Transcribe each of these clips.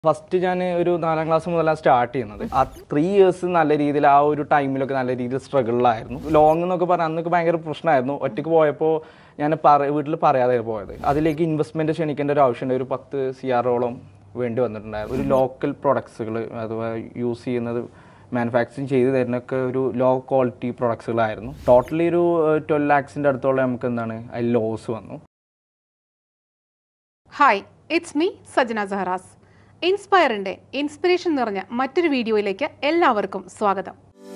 First ഞാൻ ഒരു 4ാം class മുതലാണ് സ്റ്റാർട്ട് ചെയ്യുന്നത്. ആ 3 ഇയേഴ്സ് നല്ല രീതിയിൽ ആ ഒരു ടൈമിലൊക്കെ നല്ല രീതിയിൽ സ്ട്രഗിളിലായിരുന്നു. ലോങ് എന്നൊക്കെ പറഞ്ഞാൽ അന്നൊക്കെ ഭയങ്കര പ്രശ്നമായിരുന്നു. ഒറ്റയ്ക്ക് പോയപ്പോൾ ഞാൻ വീട്ടിൽ പറയാതെ പോയത്. അതിലേക്ക് ഇൻവെസ്റ്റ്മെൻറ്റ് ക്ഷണിക്കേണ്ട ഒരു ആവശ്യമുണ്ട്. ഒരു 10 CR വേണ്ടി വന്നിട്ടുണ്ടായിരുന്നു. ഒരു ലോക്കൽ പ്രൊഡക്ട്സുകൾ അഥവാ യൂസ് ചെയ്യുന്നത് മാനുഫാക്ചറിങ് ചെയ്ത് തരുന്നൊക്കെ ഒരു ലോ ക്വാളിറ്റി പ്രൊഡക്ട്സുകളായിരുന്നു. ടോട്ടലി ഒരു 12 lakhs അടുത്തോളം നമുക്ക് എന്താണ് അതിൽ ലോസ് വന്നു. Hi, it's me Sajana Saharas. ഇൻസ്പയറിൻ്റെ ഇൻസ്പിറേഷൻ നിറഞ്ഞ മറ്റൊരു വീഡിയോയിലേക്ക് എല്ലാവർക്കും സ്വാഗതം.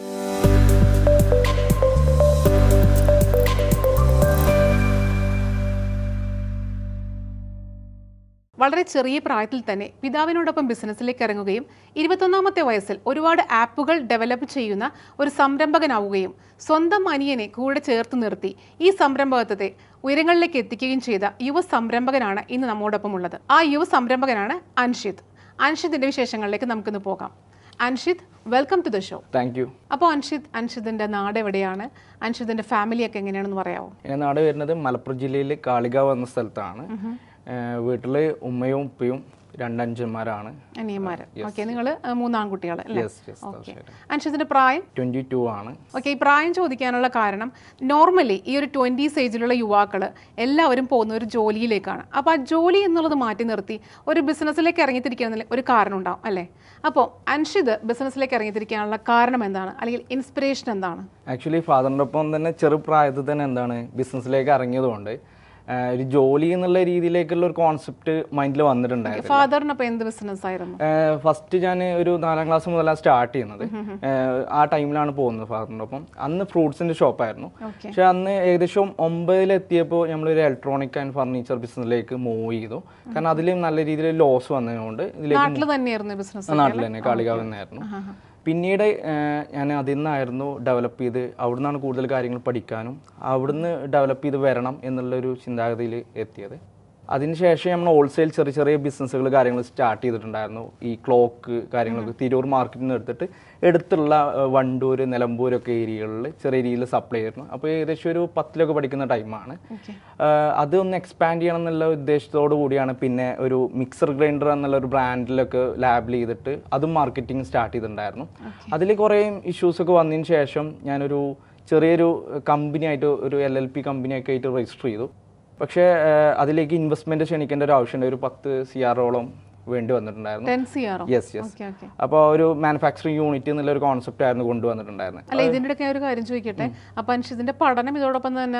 വളരെ ചെറിയ പ്രായത്തിൽ തന്നെ പിതാവിനോടൊപ്പം ബിസിനസ്സിലേക്ക് ഇറങ്ങുകയും 21ാമത്തെ വയസ്സിൽ ഒരുപാട് ആപ്പുകൾ ഡെവലപ്പ് ചെയ്യുന്ന ഒരു സംരംഭകനാവുകയും സ്വന്തം അനിയനെ കൂടെ ചേർത്ത് നിർത്തി ഈ സംരംഭകത്വത്തെ ഉയരങ്ങളിലേക്ക് എത്തിക്കുകയും ചെയ്ത യുവ സംരംഭകനാണ് ഇന്ന് നമ്മോടൊപ്പം ഉള്ളത്. ആ യുവ സംരംഭകനാണ് അൻഷിത്. അൻഷിതിൻ്റെ വിശേഷങ്ങളിലേക്ക് നമുക്കിന്ന് പോകാം. Anshith, welcome to the show. Thank you. അപ്പോൾ അൻഷിതിൻ്റെ നാട് എവിടെയാണ്? അൻഷിതിൻ്റെ ഫാമിലിയൊക്കെ എങ്ങനെയാണെന്ന് പറയാമോ? എൻ്റെ നാട് വരുന്നത് മലപ്പുറം ജില്ലയിൽ കാളികാവ് എന്ന സ്ഥലത്താണ്. വീട്ടിൽ ഉമ്മയും ഉപ്പയും 2 അനിയന്മാരാണ്. ഓക്കെ, നിങ്ങൾ 3 ആൺകുട്ടികൾ അല്ലേ? ഓക്കെ. അൻഷിതിൻ്റെ പ്രായം 22 ആണ്. ഓക്കെ, ഈ പ്രായം ചോദിക്കാനുള്ള കാരണം നോർമലി ഈ ഒരു 20s ഏജിലുള്ള യുവാക്കൾ എല്ലാവരും പോകുന്ന ഒരു ജോലിയിലേക്കാണ്. അപ്പോൾ ആ ജോലി എന്നുള്ളത് മാറ്റി നിർത്തി ഒരു ബിസിനസ്സിലേക്ക് ഇറങ്ങിത്തിരിക്കുന്ന ഒരു കാരണം ഉണ്ടാവും അല്ലേ? അപ്പോൾ അൻഷിത് ബിസിനസ്സിലേക്ക് ഇറങ്ങിത്തിരിക്കാനുള്ള കാരണം എന്താണ്, അല്ലെങ്കിൽ ഇൻസ്പിറേഷൻ എന്താണ്? ആക്ച്വലി ഫാദറിൻ്റെ ഒപ്പം തന്നെ ചെറുപ്രായത്തിൽ തന്നെ എന്താണ് ബിസിനസ്സിലേക്ക് ഇറങ്ങിയതുകൊണ്ട് ഒരു ജോലി എന്നുള്ള രീതിയിലേക്കുള്ള ഒരു കോൺസെപ്റ്റ് മൈൻഡിൽ വന്നിട്ടുണ്ടായിരുന്നു. ഫാദറിനപ്പോൾ എന്ത് ബിസിനസ് ആയിരുന്നു? ഫസ്റ്റ് ഞാൻ ഒരു 4ാം ക്ലാസ് മുതലാണ് സ്റ്റാർട്ട് ചെയ്യുന്നത്. ആ ടൈമിലാണ് പോകുന്നത് ഫാദറിൻ്റെ ഒപ്പം. അന്ന് ഫ്രൂട്ട്സിൻ്റെ ഷോപ്പായിരുന്നു. പക്ഷെ അന്ന് ഏകദേശം 9-ലെത്തിയപ്പോൾ നമ്മളൊരു ഇലക്ട്രോണിക് ആൻഡ് ഫർണിച്ചർ ബിസിനസ്സിലേക്ക് മൂവ് ചെയ്തു. കാരണം അതിൽ നല്ല രീതിയിൽ ലോസ് വന്നതുകൊണ്ട് നാട്ടിൽ തന്നെയായിരുന്നു ബിസിനസ്. നാട്ടിൽ തന്നെ കാളികാവ് തന്നെയായിരുന്നു. പിന്നീട് ഞാൻ അതിൽ നിന്നായിരുന്നു ഡെവലപ്പ് ചെയ്ത് അവിടെ നിന്നാണ് കൂടുതൽ കാര്യങ്ങൾ പഠിക്കാനും അവിടുന്ന് ഡെവലപ്പ് ചെയ്ത് വരണം എന്നുള്ളൊരു ചിന്താഗതിയിൽ എത്തിയത്. അതിനുശേഷം നമ്മൾ ഹോൾസെയിൽ ചെറിയ ചെറിയ ബിസിനസ്സുകൾ കാര്യങ്ങൾ സ്റ്റാർട്ട് ചെയ്തിട്ടുണ്ടായിരുന്നു. ഈ ക്ലോക്ക് കാര്യങ്ങളൊക്കെ തിരൂർ മാർക്കറ്റിൽ നിന്ന് എടുത്തുള്ള വണ്ടൂർ നിലമ്പൂരൊക്കെ ഏരിയകളിൽ ചെറിയ രീതിയിൽ സപ്ലൈ ചെയ്തിരുന്നു. അപ്പോൾ ഏകദേശം ഒരു 10ലൊക്കെ പഠിക്കുന്ന ടൈമാണ്. അതൊന്ന് എക്സ്പാൻഡ് ചെയ്യണം എന്നുള്ള ഉദ്ദേശത്തോടു കൂടിയാണ് പിന്നെ ഒരു മിക്സർ ഗ്രൈൻഡർ എന്നുള്ള ഒരു ബ്രാൻഡിലൊക്കെ ലാബിൽ ചെയ്തിട്ട് അതും മാർക്കറ്റിംഗ് സ്റ്റാർട്ട് ചെയ്തിട്ടുണ്ടായിരുന്നു. അതിൽ കുറേ ഇഷ്യൂസൊക്കെ വന്നതിന് ശേഷം ഞാനൊരു ചെറിയൊരു കമ്പനിയായിട്ട് ഒരു LLP കമ്പനിയൊക്കെ ആയിട്ട് രജിസ്റ്റർ ചെയ്തു. പക്ഷേ അതിലേക്ക് ഇൻവെസ്റ്റ്മെൻറ്റ് ക്ഷണിക്കേണ്ട ഒരു ആവശ്യമുണ്ട്. ഒരു 10 CR വേണ്ടി വന്നിട്ടുണ്ടായിരുന്നു. യെസ്. അപ്പോൾ ഒരു മാനുഫാക്ചറിങ് യൂണിറ്റ് എന്നുള്ളൊരു കോൺസെപ്റ്റ് ആയിരുന്നു കൊണ്ടുവന്നിട്ടുണ്ടായിരുന്നത്. അല്ല, ഇതിൻ്റെ ഒരു കാര്യം ചോദിക്കട്ടെ, അപ്പോൾ അൻഷിതിൻ്റെ പഠനം ഇതോടൊപ്പം തന്നെ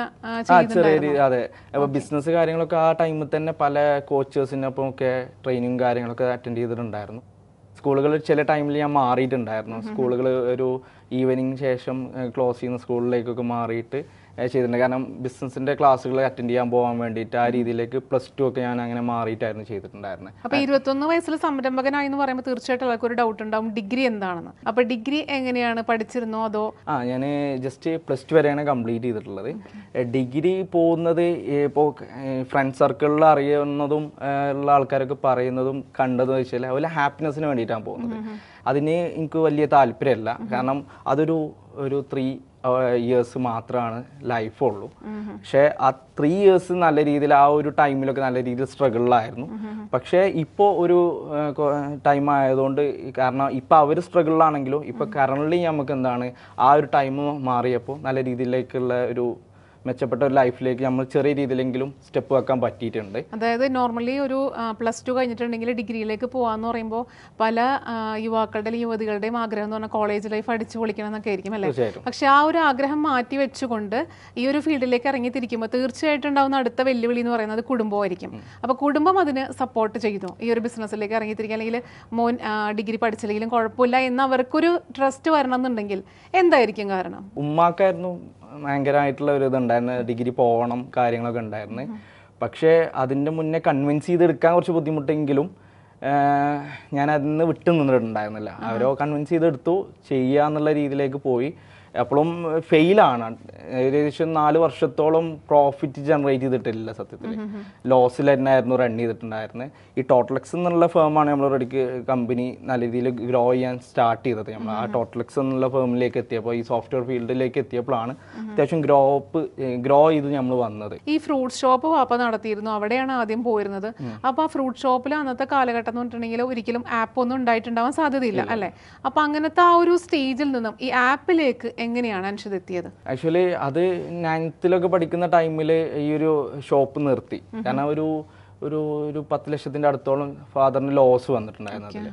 അതെ. അപ്പോൾ ബിസിനസ് കാര്യങ്ങളൊക്കെ ആ ടൈമിൽ തന്നെ പല കോച്ചേഴ്സിനൊപ്പം ഒക്കെ ട്രെയിനിങ് കാര്യങ്ങളൊക്കെ അറ്റൻഡ് ചെയ്തിട്ടുണ്ടായിരുന്നു. സ്കൂളുകൾ ചില ടൈമിൽ ഞാൻ മാറിയിട്ടുണ്ടായിരുന്നു. സ്കൂളുകൾ ഒരു ഈവനിങ് ശേഷം ക്ലോസ് ചെയ്യുന്ന സ്കൂളിലേക്കൊക്കെ മാറിയിട്ട് ചെയ്തിട്ടുണ്ട്. കാരണം ബിസിനസിൻ്റെ ക്ലാസ്സുകൾ അറ്റൻഡ് ചെയ്യാൻ പോകാൻ വേണ്ടിയിട്ട് ആ രീതിയിലേക്ക് +2 ഒക്കെ ഞാൻ അങ്ങനെ മാറിയിട്ടായിരുന്നു ചെയ്തിട്ടുണ്ടായിരുന്നത്. അപ്പോൾ 21 വയസ്സിൽ സംരംഭകനായി എന്ന് പറയുമ്പോൾ തീർച്ചയായിട്ടും എല്ലാവർക്കും ഒരു ഡൗട്ട് ഉണ്ടാവും, ഡിഗ്രി എന്താണെന്ന്. അപ്പോൾ ഡിഗ്രി എങ്ങനെയാണ് പഠിച്ചിരുന്നോ അതോ? ഞാൻ ജസ്റ്റ് +2 വരെയാണ് കംപ്ലീറ്റ് ചെയ്തിട്ടുള്ളത്. ഡിഗ്രി പോകുന്നത് ഇപ്പോൾ ഫ്രണ്ട് സർക്കിളിൽ അറിയുന്നതും ഉള്ള ആൾക്കാരൊക്കെ പറയുന്നതും കണ്ടതെന്ന് വെച്ചാൽ അതുപോലെ ഹാപ്പിനെസ്സിന് വേണ്ടിയിട്ടാണ് പോകുന്നത്. അതിന് എനിക്ക് വലിയ താല്പര്യമല്ല. കാരണം അതൊരു 3 ഇയേഴ്സ് മാത്രമാണ് ലൈഫുള്ളൂ. പക്ഷേ ആ 3 ഇയേഴ്സ് നല്ല രീതിയിൽ ആ ഒരു ടൈമിലൊക്കെ നല്ല രീതിയിൽ സ്ട്രഗിളിലായിരുന്നു. പക്ഷേ ഇപ്പോൾ ഒരു ടൈം ആയതുകൊണ്ട്, കാരണം ഇപ്പോൾ അവർ സ്ട്രഗിളിലാണെങ്കിലും ഇപ്പോൾ കറണ്ട്ലി നമുക്ക് എന്താണ് ആ ഒരു ടൈം മാറിയപ്പോൾ നല്ല രീതിയിലേക്കുള്ള ഒരു മെച്ചപ്പെട്ട ഒരു ലൈഫിലേക്ക് നമ്മൾ ചെറിയ രീതിയിലെങ്കിലും സ്റ്റെപ്പ് വെക്കാൻ പറ്റിയിട്ടുണ്ട്. അതായത് നോർമലി ഒരു +2 കഴിഞ്ഞിട്ടുണ്ടെങ്കിൽ ഡിഗ്രിയിലേക്ക് പോകാമെന്ന് പറയുമ്പോൾ പല യുവാക്കളുടെയും യുവതികളുടെയും ആഗ്രഹം എന്ന് പറഞ്ഞാൽ കോളേജ് ലൈഫ് അടിച്ചു പൊളിക്കണം എന്നൊക്കെ ആയിരിക്കും അല്ലേ? പക്ഷേ ആ ഒരു ആഗ്രഹം മാറ്റി വെച്ചുകൊണ്ട് ഈ ഒരു ഫീൽഡിലേക്ക് ഇറങ്ങിത്തിരിക്കുമ്പോൾ തീർച്ചയായിട്ടും ഉണ്ടാകുന്ന അടുത്ത വെല്ലുവിളി എന്ന് പറയുന്നത് കുടുംബമായിരിക്കും. അപ്പോൾ കുടുംബം അതിന് സപ്പോർട്ട് ചെയ്തു ഈ ഒരു ബിസിനസ്സിലേക്ക് ഇറങ്ങിത്തിരിക്കുക, അല്ലെങ്കിൽ മോൻ ഡിഗ്രി പഠിച്ചില്ലെങ്കിലും കുഴപ്പമില്ല എന്ന് അവർക്കൊരു ട്രസ്റ്റ് വരണം എന്നുണ്ടെങ്കിൽ എന്തായിരിക്കും കാരണം? ഉമ്മാക്കായിരുന്നു ഭയങ്കരമായിട്ടുള്ള ഒരു ഇതുണ്ടായിരുന്നു, ഡിഗ്രി പോകണം കാര്യങ്ങളൊക്കെ ഉണ്ടായിരുന്നു. പക്ഷേ അതിൻ്റെ മുന്നേ കൺവിൻസ് ചെയ്തെടുക്കാൻ കുറച്ച് ബുദ്ധിമുട്ടെങ്കിലും ഞാൻ അതിൽ നിന്ന് വിട്ടു നിന്നിട്ടുണ്ടായിരുന്നില്ല. അവരോ കൺവിൻസ് ചെയ്തെടുത്തു, ചെയ്യുക എന്നുള്ള രീതിയിലേക്ക് പോയി. എപ്പോഴും ഫെയിലാണ്. ഏകദേശം 4 വർഷത്തോളം പ്രോഫിറ്റ് ജനറേറ്റ് ചെയ്തിട്ടില്ല സത്യത്തിൽ. ലോസിൽ തന്നെ ആയിരുന്നു റൺ ചെയ്തിട്ടുണ്ടായിരുന്നത്. ഈ ടോട്ടലെക്സ് എന്നുള്ള ഫേമാണ് നമ്മൾ റെഡിക്ക് കമ്പനി നല്ല രീതിയിൽ ഗ്രോ ചെയ്യാൻ സ്റ്റാർട്ട് ചെയ്തത്. നമ്മൾ ആ ടോട്ടലെക്സ് എന്നുള്ള ഫേമിലേക്ക് എത്തിയപ്പോൾ, ഈ സോഫ്റ്റ്വെയർ ഫീൽഡിലേക്ക് എത്തിയപ്പോഴാണ് അത്യാവശ്യം ഗ്രോ ചെയ്ത് നമ്മൾ വന്നത്. ഈ ഫ്രൂട്ട് ഷോപ്പ് വാപ്പ നടത്തിയിരുന്നു, അവിടെയാണ് ആദ്യം പോയിരുന്നത്. അപ്പോൾ ആ ഫ്രൂട്ട് ഷോപ്പിൽ അന്നത്തെ കാലഘട്ടം എന്ന് പറഞ്ഞിട്ടുണ്ടെങ്കിൽ ഒരിക്കലും ആപ്പ് ഒന്നും ഉണ്ടായിട്ടുണ്ടാവാൻ സാധ്യതയില്ല അല്ലേ? അപ്പോൾ അങ്ങനത്തെ ആ ഒരു സ്റ്റേജിൽ നിന്നും ഈ ആപ്പിലേക്ക് എങ്ങനെയാണ് അൻഷദ് എത്തിയത്? ആക്ച്വലി അത് 9th പഠിക്കുന്ന ടൈമിൽ ഈ ഒരു ഷോപ്പ് നിർത്തി. കാരണം ഒരു 10 ലക്ഷത്തിൻ്റെ അടുത്തോളം ഫാദറിന് ലോസ് വന്നിട്ടുണ്ടായിരുന്നു അതിൽ.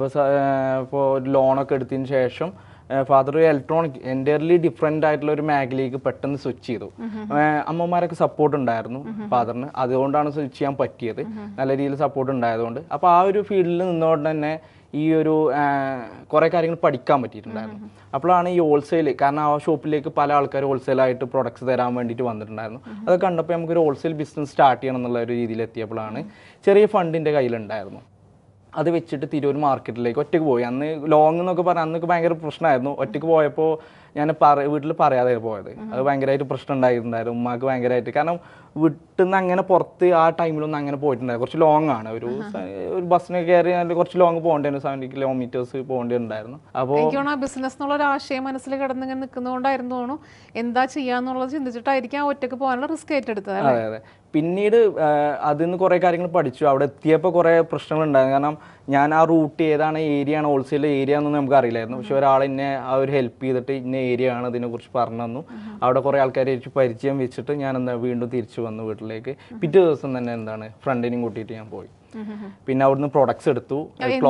അപ്പോൾ ഒരു ലോണൊക്കെ എടുത്തതിന് ശേഷം ഫാദർ ഇലക്ട്രോണിക് എൻ്റയർലി ഡിഫറെൻ്റ് ആയിട്ടുള്ള ഒരു മേഖലയിലേക്ക് പെട്ടെന്ന് സ്വിച്ച് ചെയ്തു. അമ്മമാരൊക്കെ സപ്പോർട്ട് ഉണ്ടായിരുന്നു ഫാദറിന്, അതുകൊണ്ടാണ് സ്വിച്ച് ചെയ്യാൻ പറ്റിയത്. നല്ല രീതിയിൽ സപ്പോർട്ട് ഉണ്ടായതുകൊണ്ട്. അപ്പോൾ ആ ഒരു ഫീൽഡിൽ നിന്നുകൊണ്ട് തന്നെ ഈ ഒരു കുറേ കാര്യങ്ങൾ പഠിക്കാൻ പറ്റിയിട്ടുണ്ടായിരുന്നു. അപ്പോഴാണ് ഈ ഹോൾസെയിൽ, കാരണം ആ ഷോപ്പിലേക്ക് പല ആൾക്കാർ ഹോൾസെയിലായിട്ട് പ്രൊഡക്ട്സ് തരാൻ വേണ്ടിയിട്ട് വന്നിട്ടുണ്ടായിരുന്നു. അത് കണ്ടപ്പോൾ നമുക്കൊരു ഹോൾസെയിൽ ബിസിനസ് സ്റ്റാർട്ട് ചെയ്യണം എന്നുള്ള ഒരു രീതിയിൽ എത്തിയപ്പോഴാണ് ചെറിയ ഫണ്ടിൻ്റെ കയ്യിലുണ്ടായിരുന്നു. അത് വെച്ചിട്ട് തിരൂർ മാർക്കറ്റിലേക്ക് ഒറ്റയ്ക്ക് പോയി. അന്ന് ലോങ് എന്നൊക്കെ പറഞ്ഞാൽ അന്നൊക്കെ ഭയങ്കര പ്രശ്നമായിരുന്നു. ഒറ്റയ്ക്ക് പോയപ്പോൾ ഞാൻ വീട്ടിൽ പറയാതെ പോയത്. അത് ഭയങ്കരമായിട്ട് പ്രശ്നം ഉണ്ടായിട്ടുണ്ടായിരുന്നു ഉമ്മാക്ക് ഭയങ്കരമായിട്ട്. കാരണം വീട്ടിൽ നിന്ന് അങ്ങനെ പുറത്ത് ആ ടൈമിലൊന്നും അങ്ങനെ പോയിട്ടുണ്ടായിരുന്നു. കുറച്ച് ലോങ് ആണ്, ഒരു ബസ്സിന് കയറി കുറച്ച് ലോങ് പോകേണ്ടി 70 കിലോമീറ്റേഴ്സ് പോകേണ്ടിണ്ടായിരുന്നു. അപ്പോൾ ബിസിനസ് എന്നുള്ള ഒരു ആശയം മനസ്സിൽ കിടന്നിങ്ങനെ നിൽക്കുന്നതുകൊണ്ടായിരുന്നു എന്താ ചെയ്യാന്നുള്ളത് ചിന്തിച്ചിട്ടായിരിക്കും ഒറ്റയ്ക്ക് പോകാനുള്ള റിസ്ക് ഏറ്റെടുത്തത്. അതെ അതെ. പിന്നീട് അതിൽ നിന്ന് കുറേ കാര്യങ്ങൾ പഠിച്ചു. അവിടെ എത്തിയപ്പോൾ കുറേ പ്രശ്നങ്ങളുണ്ടായിരുന്നു. കാരണം ഞാൻ ആ റൂട്ട് ഏതാണ് ഏരിയ ആണ് ഹോൾസെയിൽ ഏരിയ എന്നൊന്നും നമുക്ക് അറിയില്ലായിരുന്നു. പക്ഷെ ഒരാൾ എന്നെ ആ ഒരു ഹെൽപ്പ് ചെയ്തിട്ട് ഇന്ന ഏരിയ ആണ് ഇതിനെക്കുറിച്ച് പറഞ്ഞു തന്നു. അവിടെ കുറേ ആൾക്കാരെ പരിചയം വെച്ചിട്ട് ഞാൻ വീണ്ടും തിരിച്ചു വന്നു വീട്ടിലേക്ക്. പിറ്റേ ദിവസം തന്നെ ഫ്രണ്ടിനെയും കൂട്ടിയിട്ട് ഞാൻ പോയി. പിന്നെ അവിടുന്ന് പ്രൊഡക്ട്സ് എടുത്തു.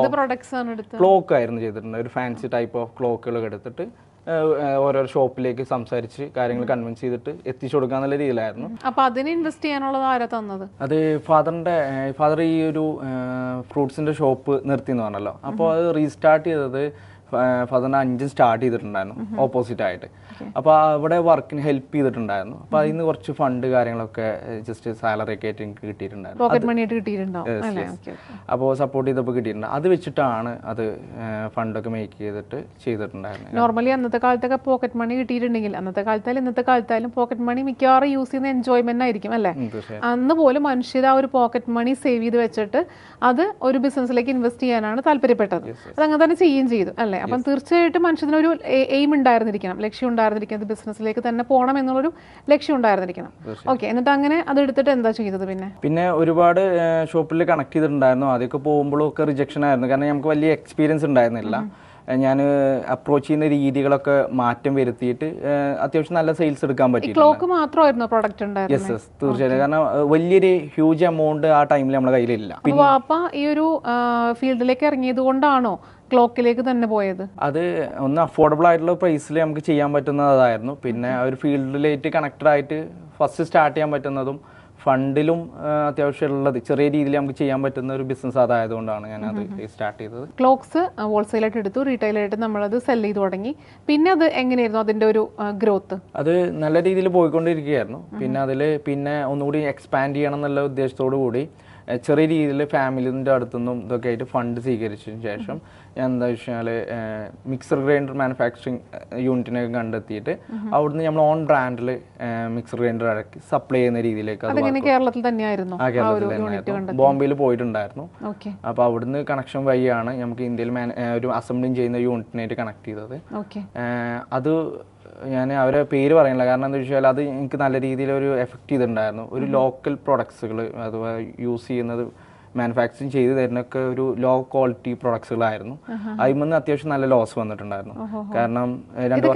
ക്ലോക്ക് ആയിരുന്നു ചെയ്തിട്ടുണ്ട്. ഒരു ഫാൻസി ടൈപ്പ് ഓഫ് ക്ലോക്കുകളൊക്കെ എടുത്തിട്ട് ഓരോ ഷോപ്പിലേക്ക് സംസാരിച്ച് കാര്യങ്ങൾ കൺവിൻസ് ചെയ്തിട്ട് എത്തിച്ചു കൊടുക്കാന്നുള്ള രീതിയിലായിരുന്നു. അപ്പോൾ അതിന് ഇൻവെസ്റ്റ് ചെയ്യാനുള്ളത് ആരാ തന്നത്? അത് ഫാദർ ഈ ഒരു ഫ്രൂട്ട്സിന്റെ ഷോപ്പ് നിർത്തി എന്ന് പറഞ്ഞല്ലോ. അപ്പോൾ അത് റീസ്റ്റാർട്ട് ചെയ്തത് ഫാദറിന് 5 സ്റ്റാർട്ട് ചെയ്തിട്ടുണ്ടായിരുന്നു ഓപ്പോസിറ്റ് ആയിട്ട്. അപ്പോൾ അവിടെ വർക്കിന് ഹെൽപ്പ് ചെയ്തിട്ടുണ്ടായിരുന്നു. അപ്പോൾ അതിൽ നിന്ന് കുറച്ച് ഫണ്ട് കാര്യങ്ങളൊക്കെ ജസ്റ്റ് സാലറി ഒക്കെ ആയിട്ട് എനിക്ക് കിട്ടിയിട്ടുണ്ടായിരുന്നു. അപ്പോൾ സപ്പോർട്ട് ചെയ്തപ്പോൾ കിട്ടിയിട്ടുണ്ട്. അത് വെച്ചിട്ടാണ് അത് ഫണ്ടൊക്കെ മേക്ക് ചെയ്തിട്ടുണ്ടായിരുന്നത്. നോർമലി അന്നത്തെ കാലത്തൊക്കെ പോക്കറ്റ് മണി കിട്ടിയിട്ടുണ്ടെങ്കിൽ, അന്നത്തെ കാലത്തായാലും ഇന്നത്തെ കാലത്തായാലും പോക്കറ്റ് മണി മിക്കവാറും യൂസ് ചെയ്യുന്ന എൻജോയ്മെന്റ് ആയിരിക്കും അല്ലേ? അന്ന് പോലും മനുഷ്യർ ആ ഒരു പോക്കറ്റ് മണി സേവ് ചെയ്ത് വെച്ചിട്ട് അത് ഒരു ബിസിനസ്സിലേക്ക് ഇൻവെസ്റ്റ് ചെയ്യാനാണ് താല്പര്യപ്പെട്ടത്. അതങ്ങനെ തന്നെ ചെയ്യുകയും ചെയ്തു അല്ലേ? അപ്പം തീർച്ചയായിട്ടും മനുഷ്യനൊരു എയിം ഉണ്ടായിരുന്നിരിക്കണം, ലക്ഷ്യം ഉണ്ടായിരുന്നിരിക്കുന്നത് ബിസിനസ്സിലേക്ക് തന്നെ പോകണം എന്നുള്ളൊരു ലക്ഷ്യം ഉണ്ടായിരുന്നിരിക്കണം. ഓക്കെ, എന്നിട്ട് അങ്ങനെ അത് എടുത്തിട്ട് എന്താ ചെയ്തത്? പിന്നെ ഒരുപാട് ഷോപ്പിൽ കണക്ട് ചെയ്തിട്ടുണ്ടായിരുന്നു. ആദ്യമൊക്കെ പോകുമ്പോഴൊക്കെ റിജക്ഷൻ ആയിരുന്നു. കാരണം നമുക്ക് വലിയ എക്സ്പീരിയൻസ് ഉണ്ടായിരുന്നില്ല. ഞാൻ അപ്രോച്ച് ചെയ്യുന്ന രീതികളൊക്കെ മാറ്റം വരുത്തിയിട്ട് അത്യാവശ്യം നല്ല സെയിൽസ് എടുക്കാൻ പറ്റി. ക്ലോക്ക് മാത്രമായിരുന്നു പ്രൊഡക്റ്റ് ഉണ്ടായിരുന്നത്? യെസ്, തീർച്ചയായിട്ടും. കാരണം വലിയൊരു ഹ്യൂജ് എമൗണ്ട് ആ ടൈമിൽ നമ്മുടെ കയ്യിലില്ല. അപ്പൊ ഈ ഒരു ഫീൽഡിലേക്ക് ഇറങ്ങിയത് കൊണ്ടാണോ ക്ലോക്കിലേക്ക് തന്നെ പോയത്? അത് ഒന്ന് അഫോർഡബിൾ ആയിട്ടുള്ള പ്രൈസിൽ നമുക്ക് ചെയ്യാൻ പറ്റുന്നതായിരുന്നു. പിന്നെ ഒരു ഫീൽഡിലേക്ക് കണക്റ്റഡ് ആയിട്ട് ഫസ്റ്റ് സ്റ്റാർട്ട് ചെയ്യാൻ പറ്റുന്നതും ഫണ്ടിലും അത്യാവശ്യം ഉള്ളത് ചെറിയ രീതിയിൽ നമുക്ക് ചെയ്യാൻ പറ്റുന്ന ഒരു ബിസിനസ് അതായതുകൊണ്ടാണ് ഞാൻ അത് സ്റ്റാർട്ട് ചെയ്തത്. ക്ലോക്സ് ഹോൾസെയിലായിട്ട് എടുത്തു, റീറ്റെയിലായിട്ട് നമ്മളത് സെല് ചെയ്ത് തുടങ്ങി. പിന്നെ അത് എങ്ങനെയായിരുന്നു അതിൻ്റെ ഒരു ഗ്രോത്ത്? അത് നല്ല രീതിയിൽ പോയിക്കൊണ്ടിരിക്കുകയായിരുന്നു. പിന്നെ ഒന്നുകൂടി എക്സ്പാൻഡ് ചെയ്യണം എന്നുള്ള ഉദ്ദേശത്തോടു കൂടി ചെറിയ രീതിയിൽ ഫാമിലിൻ്റെ അടുത്തുനിന്നും ഇതൊക്കെ ആയിട്ട് ഫണ്ട് സ്വീകരിച്ചതിന് ശേഷം ഞാൻ എന്താ വെച്ചാൽ മിക്സർ ഗ്രൈൻഡർ മാനുഫാക്ചറിങ് യൂണിറ്റിനൊക്കെ കണ്ടെത്തിയിട്ട് അവിടുന്ന് നമ്മൾ ഓൺ ബ്രാൻഡിൽ മിക്സർ ഗ്രൈൻഡർ ഇറക്കി സപ്ലൈ ചെയ്യുന്ന രീതിയിലേക്ക് കേരളത്തിൽ തന്നെയായിരുന്നു. ബോംബെയിൽ പോയിട്ടുണ്ടായിരുന്നു. അപ്പോൾ അവിടുന്ന് കണക്ഷൻ വഴിയാണ് നമുക്ക് ഇന്ത്യയിൽ ഒരു അസംബ്ലിങ് ചെയ്യുന്ന യൂണിറ്റിനായിട്ട് കണക്ട് ചെയ്തത്. അത് ഞാൻ അവരെ പേര് പറയുന്നില്ല, കാരണം എന്താ വെച്ചാൽ അത് എനിക്ക് നല്ല രീതിയിൽ ഒരു എഫക്റ്റ് ചെയ്തിട്ടുണ്ടായിരുന്നു. ഒരു ലോക്കൽ പ്രൊഡക്ട്സുകൾ അഥവാ യൂസ് ചെയ്യുന്നത് മാനുഫാക്ചറിങ് ചെയ്ത് തരുന്നൊക്കെ ഒരു ലോ ക്വാളിറ്റി പ്രൊഡക്ട്സുകളായിരുന്നു. അതിൽ നിന്ന് അത്യാവശ്യം നല്ല ലോസ് വന്നിട്ടുണ്ടായിരുന്നു. കാരണം അതൊരു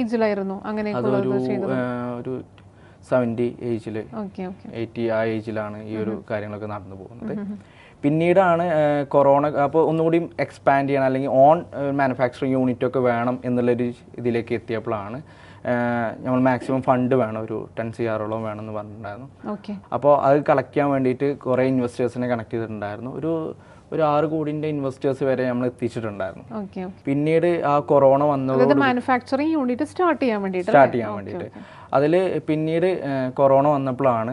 70 ഏജിൽ 80 ആ ഏജിലാണ് ഈ ഒരു കാര്യങ്ങളൊക്കെ നടന്നു പോകുന്നത്. പിന്നീടാണ് കൊറോണ, അപ്പോൾ ഒന്നുകൂടി എക്സ്പാൻഡ് ചെയ്യണം അല്ലെങ്കിൽ ഓൺ മാനുഫാക്ചറിങ് യൂണിറ്റ് ഒക്കെ വേണം എന്നുള്ളൊരു ഇതിലേക്ക് എത്തിയപ്പോഴാണ് നമ്മൾ മാക്സിമം ഫണ്ട് വേണം, ഒരു 10 CR വേണമെന്ന് പറഞ്ഞിട്ടുണ്ടായിരുന്നു. അപ്പോൾ അത് കളക്ട് ചെയ്യാൻ വേണ്ടിയിട്ട് കുറേ ഇൻവെസ്റ്റേഴ്സിനെ കണക്ട് ചെയ്തിട്ടുണ്ടായിരുന്നു. ഒരു 6 കോടിൻ്റെ ഇൻവെസ്റ്റേഴ്സ് വരെ നമ്മൾ എത്തിച്ചിട്ടുണ്ടായിരുന്നു. പിന്നീട് ആ കൊറോണ വന്നത് മാനുഫാക്ചറിങ് യൂണിറ്റ് സ്റ്റാർട്ട് ചെയ്യാൻ വേണ്ടിയിട്ട് അതിൽ പിന്നീട് കൊറോണ വന്നപ്പോഴാണ്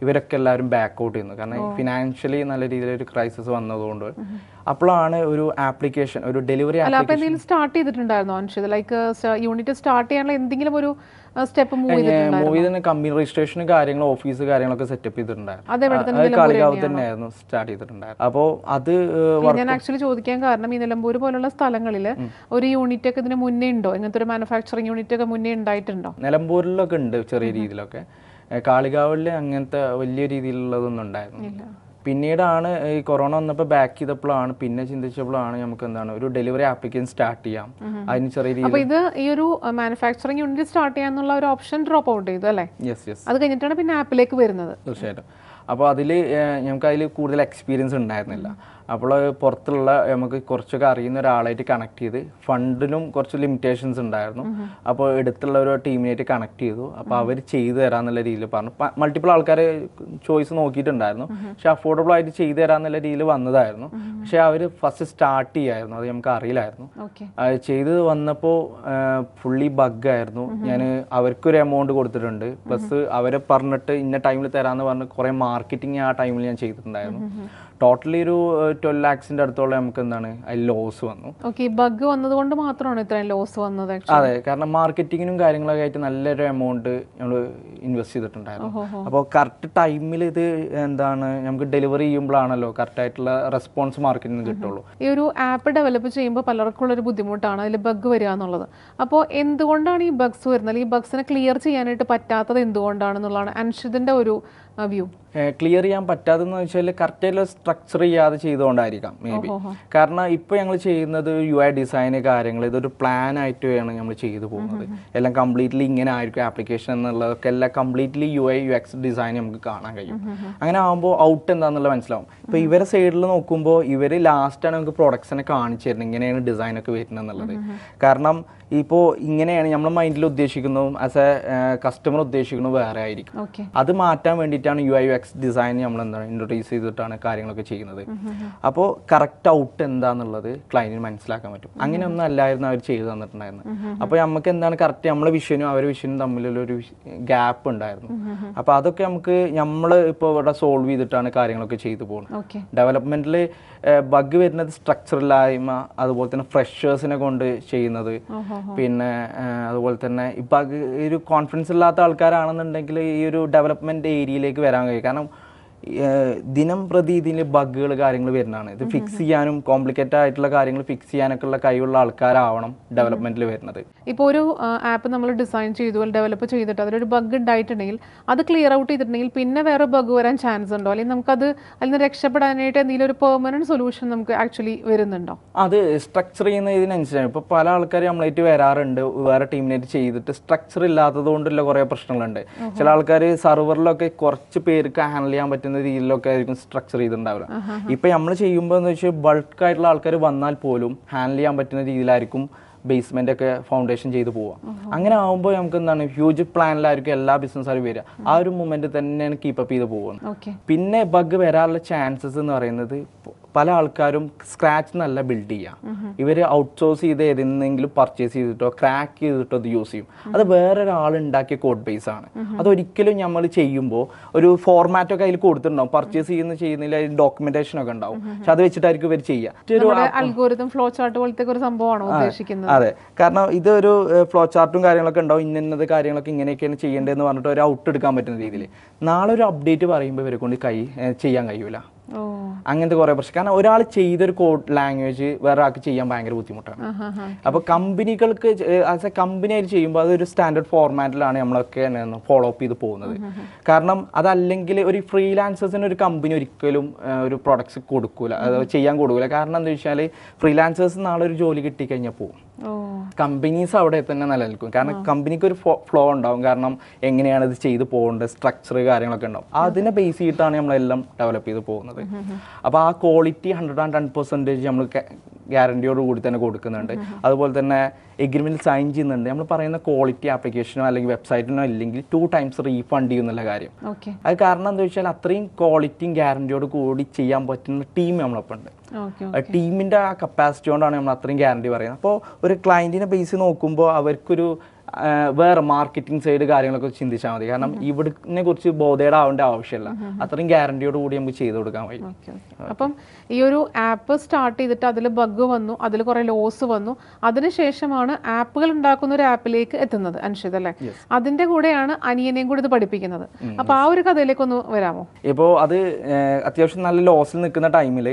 ഇവരൊക്കെ എല്ലാവരും ബാക്ക് ഔട്ട് ചെയ്യുന്നു. കാരണം ഫിനാൻഷ്യലി നല്ല രീതിയിലൊരു ക്രൈസിസ് വന്നതുകൊണ്ട് അപ്പോഴാണ് ഒരു ആപ്ലിക്കേഷൻ, ഒരു ഡെലിവറി എന്തെങ്കിലും സ്റ്റാർട്ട് ചെയ്തിട്ടുണ്ടായിരുന്നോ അൻഷിത്? ലൈക്ക് യൂണിറ്റ് സ്റ്റാർട്ട് ചെയ്യാനുള്ള എന്തെങ്കിലും ഒരു സ്റ്റെപ്പ് മൂവ് ചെയ്തിട്ടുണ്ടായിരുന്നു. കമ്പനി രജിസ്ട്രേഷനും കാര്യങ്ങളും ഓഫീസ് കാര്യങ്ങളൊക്കെ സെറ്റപ്പ് ചെയ്തിട്ടുണ്ടായിരുന്നു. കാളികാവ് തന്നെയായിരുന്നു സ്റ്റാർട്ട് ചെയ്തിട്ടുണ്ടായിരുന്നു. അപ്പോൾ അത് ഞാൻ ആക്ച്വലി ചോദിക്കാൻ കാരണം ഈ നിലമ്പൂർ പോലുള്ള സ്ഥലങ്ങളിൽ ഒരു യൂണിറ്റ് ഒക്കെ ഇതിന് മുന്നേ ഉണ്ടോ? ഇങ്ങനത്തെ ഒരു മാനുഫാക്ചറിങ് യൂണിറ്റ് ഒക്കെ മുന്നേ ഉണ്ടായിട്ടുണ്ടോ? നിലമ്പൂരിലൊക്കെ ഉണ്ട് ചെറിയ രീതിയിലൊക്കെ. കാളികാവിൽ അങ്ങനത്തെ വലിയ രീതിയിലുള്ളതൊന്നും ഉണ്ടായിരുന്നില്ല. പിന്നീടാണ് ഈ കൊറോണ വന്നപ്പോൾ ബാക്ക് ചെയ്തപ്പോഴാണ് പിന്നെ ചിന്തിച്ചപ്പോഴാണ് നമുക്ക് എന്താണ് ഒരു ഡെലിവറി ആപ്ലിക്കേഷൻ സ്റ്റാർട്ട് ചെയ്യാം. അതിന് ചെറിയ രീതിയിൽ ഇത് ഈ ഒരു മാനുഫാക്ചറിങ് യൂണിറ്റ് സ്റ്റാർട്ട് ചെയ്യാന്നുള്ള ഒരു ഓപ്ഷൻ ഡ്രോപ്പ് ഔട്ട് ചെയ്തു അല്ലേ? അത് കഴിഞ്ഞിട്ടാണ് പിന്നെ ആപ്പിലേക്ക് വരുന്നത്. തീർച്ചയായിട്ടും. അപ്പോൾ അതിൽ നമുക്ക് അതിൽ കൂടുതൽ എക്സ്പീരിയൻസ് ഉണ്ടായിരുന്നില്ല. അപ്പോൾ പുറത്തുള്ള നമുക്ക് കുറച്ചൊക്കെ അറിയുന്ന ഒരാളായിട്ട് കണക്ട് ചെയ്ത്, ഫണ്ടിനും കുറച്ച് ലിമിറ്റേഷൻസ് ഉണ്ടായിരുന്നു. അപ്പോൾ എടുത്തുള്ള ഒരു ടീമിനായിട്ട് കണക്ട് ചെയ്തു. അപ്പോൾ അവർ ചെയ്തു തരാമെന്നുള്ള രീതിയിൽ പറഞ്ഞു. മൾട്ടിപ്പിൾ ആൾക്കാർ ചോയ്സ് നോക്കിയിട്ടുണ്ടായിരുന്നു, പക്ഷെ അഫോർഡബിൾ ആയിട്ട് ചെയ്തു തരാമെന്നുള്ള രീതിയിൽ വന്നതായിരുന്നു. പക്ഷെ അവർ ഫസ്റ്റ് സ്റ്റാർട്ട് ചെയ്യായിരുന്നു, അത് നമുക്ക് അറിയില്ലായിരുന്നു. അത് ചെയ്ത് വന്നപ്പോൾ ഫുള്ളി ബഗ്ഗായിരുന്നു. ഞാൻ അവർക്കൊരു എമൗണ്ട് കൊടുത്തിട്ടുണ്ട്, പ്ലസ് അവരെ പറഞ്ഞിട്ട് ഇന്ന ടൈമിൽ തരാമെന്ന് പറഞ്ഞ് കുറേ മാർക്കറ്റിംഗ് ആ ടൈമിൽ ഞാൻ ചെയ്തിട്ടുണ്ടായിരുന്നു. ടോട്ടലി ഒരു 12 lakhs അടുത്തോളം നമുക്ക് എന്താണ് അതിൽ ലോസ് വന്നു. ബഗ് വന്നതുകൊണ്ട് മാത്രമാണ് ഇത്രയും ലോസ് വന്നത്? അതെ, കാരണം മാർക്കറ്റിങ്ങിനും കാര്യങ്ങളൊക്കെ ആയിട്ട് നല്ലൊരു എമൗണ്ട് നമ്മൾ ഇൻവെസ്റ്റ് ചെയ്തിട്ടുണ്ടായിരുന്നു. അപ്പോൾ കറക്റ്റ് ടൈമിൽ ഇത് എന്താണ് നമുക്ക് ഡെലിവറി ചെയ്യുമ്പോഴാണല്ലോ കറക്റ്റ് ആയിട്ടുള്ള റെസ്പോൺസ് മാർക്കറ്റിൽ നിന്ന് കിട്ടുള്ളൂ. ഈ ഒരു ആപ്പ് ഡെവലപ്പ് ചെയ്യുമ്പോൾ പലർക്കും ഉള്ളൊരു ബുദ്ധിമുട്ടാണ് അതിൽ ബഗ് വരിക എന്നുള്ളത്. അപ്പോൾ എന്തുകൊണ്ടാണ് ഈ ബഗ്സ് വരുന്നത്? ഈ ബഗ്സിനെ ക്ലിയർ ചെയ്യാനായിട്ട് പറ്റാത്തത് എന്തുകൊണ്ടാണെന്നുള്ളതാണ് അൻഷിതിന്റെ ഒരു വ്യൂ. ക്ലിയർ ചെയ്യാൻ പറ്റാതെന്ന് വെച്ചാൽ കറക്റ്റായിട്ടുള്ള സ്ട്രക്ചർ ചെയ്യാതെ ചെയ്തുകൊണ്ടായിരിക്കാം മേ ബി. കാരണം ഇപ്പോൾ ഞങ്ങൾ ചെയ്യുന്നത് UI ഡിസൈന് കാര്യങ്ങൾ ഇതൊരു പ്ലാൻ ആയിട്ടാണ് നമ്മൾ ചെയ്തു പോകുന്നത്. എല്ലാം കംപ്ലീറ്റ്ലി ഇങ്ങനെ ആയിരിക്കും ആപ്ലിക്കേഷൻ എന്നുള്ളതൊക്കെ എല്ലാം കംപ്ലീറ്റ്ലി UI UX ഡിസൈൻ നമുക്ക് കാണാൻ കഴിയും. അങ്ങനെ ആകുമ്പോൾ ഔട്ട് എന്താണെന്നുള്ളത് മനസ്സിലാവും. ഇപ്പോൾ ഇവരെ സൈഡിൽ നോക്കുമ്പോൾ ഇവർ ലാസ്റ്റാണ് നമുക്ക് പ്രൊഡക്ട്സിനെ കാണിച്ചു തരുന്നത് ഇങ്ങനെയാണ് ഡിസൈനൊക്കെ വരുന്നത് എന്നുള്ളത്. കാരണം ഇപ്പോൾ ഇങ്ങനെയാണ് നമ്മൾ മൈൻഡിൽ ഉദ്ദേശിക്കുന്നതും ആസ് എ കസ്റ്റമർ ഉദ്ദേശിക്കുന്നത് വേറെ ആയിരിക്കും. അത് മാറ്റാൻ വേണ്ടിയിട്ടാണ് UI UX ഡിസൈൻ നമ്മൾ എന്താണ് ഇൻട്രൊഡ്യൂസ് ചെയ്തിട്ടാണ് കാര്യങ്ങളൊക്കെ ചെയ്യുന്നത്. അപ്പോൾ കറക്റ്റ് ഔട്ട് എന്താണെന്നുള്ളത് ക്ലയന്റിന് മനസ്സിലാക്കാൻ പറ്റും. അങ്ങനെയൊന്നും അല്ലായിരുന്നു അവർ ചെയ്തു തന്നിട്ടുണ്ടായിരുന്നത്. അപ്പോൾ നമുക്ക് എന്താണ് കറക്റ്റ് നമ്മളെ വിഷനും അവരുടെ വിഷനും തമ്മിലുള്ളൊരു ഗ്യാപ്പ് ഉണ്ടായിരുന്നു. അപ്പോൾ അതൊക്കെ നമുക്ക് നമ്മൾ ഇപ്പോൾ ഇവിടെ സോൾവ് ചെയ്തിട്ടാണ് കാര്യങ്ങളൊക്കെ ചെയ്തു പോകുന്നത്. ഡെവലപ്മെന്റിൽ ബഗ് വരുന്നത് സ്ട്രക്ചറില്ലായ്മ, അതുപോലെ തന്നെ ഫ്രഷേഴ്സിനെ കൊണ്ട് ചെയ്യുന്നത്, പിന്നെ അതുപോലെ തന്നെ ഇപ്പം ഒരു കോൺഫിഡൻസ് ഇല്ലാത്ത ആൾക്കാരാണെന്നുണ്ടെങ്കിൽ ഈ ഒരു ഡെവലപ്മെന്റ് ഏരിയയിലേക്ക് വരാൻ കഴിയും. കാരണം ദിനം പ്രതി ഇതിൽ ബഗ്ഗുകൾ കാര്യങ്ങൾ വരുന്നതാണ്. ഇത് ഫിക്സ് ചെയ്യാനും കോംപ്ലിക്കേറ്റഡ് ആയിട്ടുള്ള കാര്യങ്ങൾ ഫിക്സ് ചെയ്യാനൊക്കെ ഉള്ള കഴിവുള്ള ആൾക്കാരാവണം ഡെവലപ്മെന്റിൽ വരുന്നത്. ഇപ്പോൾ ഒരു ആപ്പ് നമ്മൾ ഡിസൈൻ ചെയ്തു ഡെവലപ്പ് ചെയ്തിട്ട് അതിലൊരു ബഗ് ഉണ്ടായിട്ടുണ്ടെങ്കിൽ അത് ക്ലിയർ ഔട്ട് ചെയ്തിട്ടുണ്ടെങ്കിൽ പിന്നെ വേറെ ബഗ് വരാൻ ചാൻസ് ഉണ്ടോ? അല്ലെങ്കിൽ നമുക്കത് അതിൽ നിന്ന് രക്ഷപ്പെടാനായിട്ട് എന്തെങ്കിലും ഒരു പെർമനന്റ് സൊല്യൂഷൻ നമുക്ക് ആക്ച്വലി വരുന്നുണ്ടോ? അത് സ്ട്രക്ചർ ചെയ്യുന്നതിനനുസരിച്ചാണ്. ഇപ്പോൾ പല ആൾക്കാർ നമ്മളായിട്ട് വരാറുണ്ട് വേറെ ടീമിനായിട്ട് ചെയ്തിട്ട് സ്ട്രക്ചർ ഇല്ലാത്തത് കൊണ്ടുള്ള കുറേ പ്രശ്നങ്ങളുണ്ട്. ചില ആൾക്കാർ സർവറിലൊക്കെ കുറച്ച് പേർക്ക് ഹാൻഡിൽ ചെയ്യാൻ പറ്റുന്ന രീതിയിലൊക്കെ ആയിരിക്കും സ്ട്രക്ചർ ചെയ്തിട്ടുണ്ടാവുക. ഇപ്പൊ നമ്മൾ ചെയ്യുമ്പോൾ എന്ന് വെച്ചാൽ ബൾക്ക് ആയിട്ടുള്ള ആൾക്കാർ വന്നാൽ പോലും ഹാൻഡിൽ ചെയ്യാൻ പറ്റുന്ന രീതിയിലായിരിക്കും ബേസ്മെന്റ് ഒക്കെ ഫൗണ്ടേഷൻ ചെയ്ത് പോവാം. അങ്ങനെ ആകുമ്പോൾ നമുക്ക് എന്താണ് ഹ്യൂജ് പ്ലാനിലായിരിക്കും എല്ലാ ബിസിനസ്സുകാരും വരിക. ആ ഒരു മൊമെന്റ് തന്നെയാണ് കീപ്പപ്പ് ചെയ്ത് പോകുന്നത്. പിന്നെ ബഗ് വരാനുള്ള ചാൻസസ് എന്ന് പറയുന്നത് പല ആൾക്കാരും സ്ക്രാച്ച് നല്ല ബിൽഡ് ചെയ്യാം. ഇവർ ഔട്ട്സോഴ്സ് ചെയ്ത് ഏതെങ്കിലും പർച്ചേസ് ചെയ്തിട്ടോ ക്രാക്ക് ചെയ്തിട്ടോ അത് യൂസ് ചെയ്യും. അത് വേറൊരാൾ ഉണ്ടാക്കിയ കോഡ് ബേസ് ആണ്. അതൊരിക്കലും നമ്മൾ ചെയ്യുമ്പോൾ ഒരു ഫോർമാറ്റൊക്കെ അതിൽ കൊടുത്തിട്ടുണ്ടാവും. പർച്ചേസ് ചെയ്യുന്നില്ല ഡോക്യുമെന്റേഷൻ ഒക്കെ ഉണ്ടാവും. പക്ഷെ അത് വെച്ചിട്ടായിരിക്കും ഇവർ ചെയ്യുക. അൽഗോരിതം ഫ്ലോ ചാർട്ട് പോലത്തെ ഒരു സംഭവമാണോ ഉദ്ദേശിക്കുന്നത്? അതെ, കാരണം ഇതൊരു ഫ്ലോ ചാർട്ടും കാര്യങ്ങളൊക്കെ ഉണ്ടാവും. ഇന്നത് കാര്യങ്ങളൊക്കെ ഇങ്ങനെയൊക്കെയാണ് ചെയ്യേണ്ടതെന്ന് പറഞ്ഞിട്ട് ഒരു ഔട്ട് എടുക്കാൻ പറ്റുന്ന രീതിയിൽ. നാളെ ഒരു അപ്ഡേറ്റ് പറയുമ്പോൾ ഇവരെ കൊണ്ട് ചെയ്യാൻ കഴിയൂല. അങ്ങനത്തെ കുറെ പ്രശ്നം. കാരണം ഒരാൾ ചെയ്തൊരു കോഡ് ലാംഗ്വേജ് വേറെ ആൾക്ക് ചെയ്യാൻ ഭയങ്കര ബുദ്ധിമുട്ടാണ്. അപ്പോൾ കമ്പനികൾക്ക് ആസ് എ കമ്പനി ആയിട്ട് ചെയ്യുമ്പോൾ അതൊരു സ്റ്റാൻഡേർഡ് ഫോർമാറ്റിലാണ് നമ്മളൊക്കെ ഫോളോ അപ്പ് ചെയ്ത് പോകുന്നത്. കാരണം അതല്ലെങ്കിൽ ഒരു ഫ്രീലാൻസേഴ്സിന് ഒരു കമ്പനി ഒരിക്കലും ഒരു പ്രൊഡക്ട്സ് കൊടുക്കൂല, അത് ചെയ്യാൻ കൊടുക്കൂല. കാരണം എന്താ വെച്ചാൽ ഫ്രീലാൻസേഴ്സ് നാളെ ഒരു ജോലി കിട്ടിക്കഴിഞ്ഞാൽ പോകും. കമ്പനീസ് അവിടെ തന്നെ നിലനിൽക്കും. കാരണം കമ്പനിക്ക് ഒരു ഫ്ലോ ഉണ്ടാവും. കാരണം എങ്ങനെയാണ് ഇത് ചെയ്ത് പോകേണ്ടത്, സ്ട്രക്ചർ കാര്യങ്ങളൊക്കെ ഉണ്ടാവും. അതിനെ ബേസ് ചെയ്തിട്ടാണ് നമ്മളെല്ലാം ഡെവലപ്പ് ചെയ്ത് പോകുന്നത്. അപ്പോൾ ആ ക്വാളിറ്റി 110% നമ്മൾ ഗ്യാരണ്ടിയോട് കൂടി തന്നെ കൊടുക്കുന്നുണ്ട്. അതുപോലെ തന്നെ എഗ്രിമെന്റ് സൈൻ ചെയ്യുന്നുണ്ട്. നമ്മൾ പറയുന്ന ക്വാളിറ്റി ആപ്ലിക്കേഷനോ അല്ലെങ്കിൽ വെബ്സൈറ്റിനോ ഇല്ലെങ്കിൽ 2 times റീഫണ്ട് ചെയ്യുന്നുള്ള കാര്യം. അത് കാരണം എന്താ വെച്ചാൽ അത്രയും ക്വാളിറ്റിയും ഗ്യാരണ്ടിയോട് കൂടി ചെയ്യാൻ പറ്റുന്ന ടീം നമ്മളൊപ്പം ഉണ്ട്. ടീമിൻ്റെ ആ കപ്പാസിറ്റി കൊണ്ടാണ് നമ്മൾ അത്രയും ഗ്യാരണ്ടി പറയുന്നത്. അപ്പോൾ ഒരു ക്ലയൻറ്റിനെ ബേസ് നോക്കുമ്പോൾ അവർക്കൊരു വേറെ മാർക്കറ്റിംഗ് സൈഡ് കാര്യങ്ങളൊക്കെ ചിന്തിച്ചാൽ മതി. കാരണം ഇവിടിനെ കുറിച്ച് ബോധേടാവേണ്ട ആവശ്യമില്ല, അത്രയും ഗ്യാരണ്ടിയോട് കൂടി നമുക്ക് ചെയ്ത് കൊടുക്കാൻ കഴിയും. അപ്പം ഈ ഒരു ആപ്പ് സ്റ്റാർട്ട് ചെയ്തിട്ട് അതിൽ ബഗ് വന്നു, അതിൽ കുറേ ലോസ് വന്നു, അതിനുശേഷമാണ് ആപ്പുകൾ ഉണ്ടാക്കുന്ന ഒരു ആപ്പിലേക്ക് എത്തുന്നത് അൻഷിത് അല്ലേ? അതിന്റെ കൂടെയാണ് അനിയനെയും കൂടി ഇത് പഠിപ്പിക്കുന്നത്. അപ്പൊ ആ ഒരു കഥയിലേക്ക് ഒന്ന് വരാമോ? ഇപ്പോൾ അത് അത്യാവശ്യം നല്ല ലോസിൽ നിൽക്കുന്ന ടൈമിൽ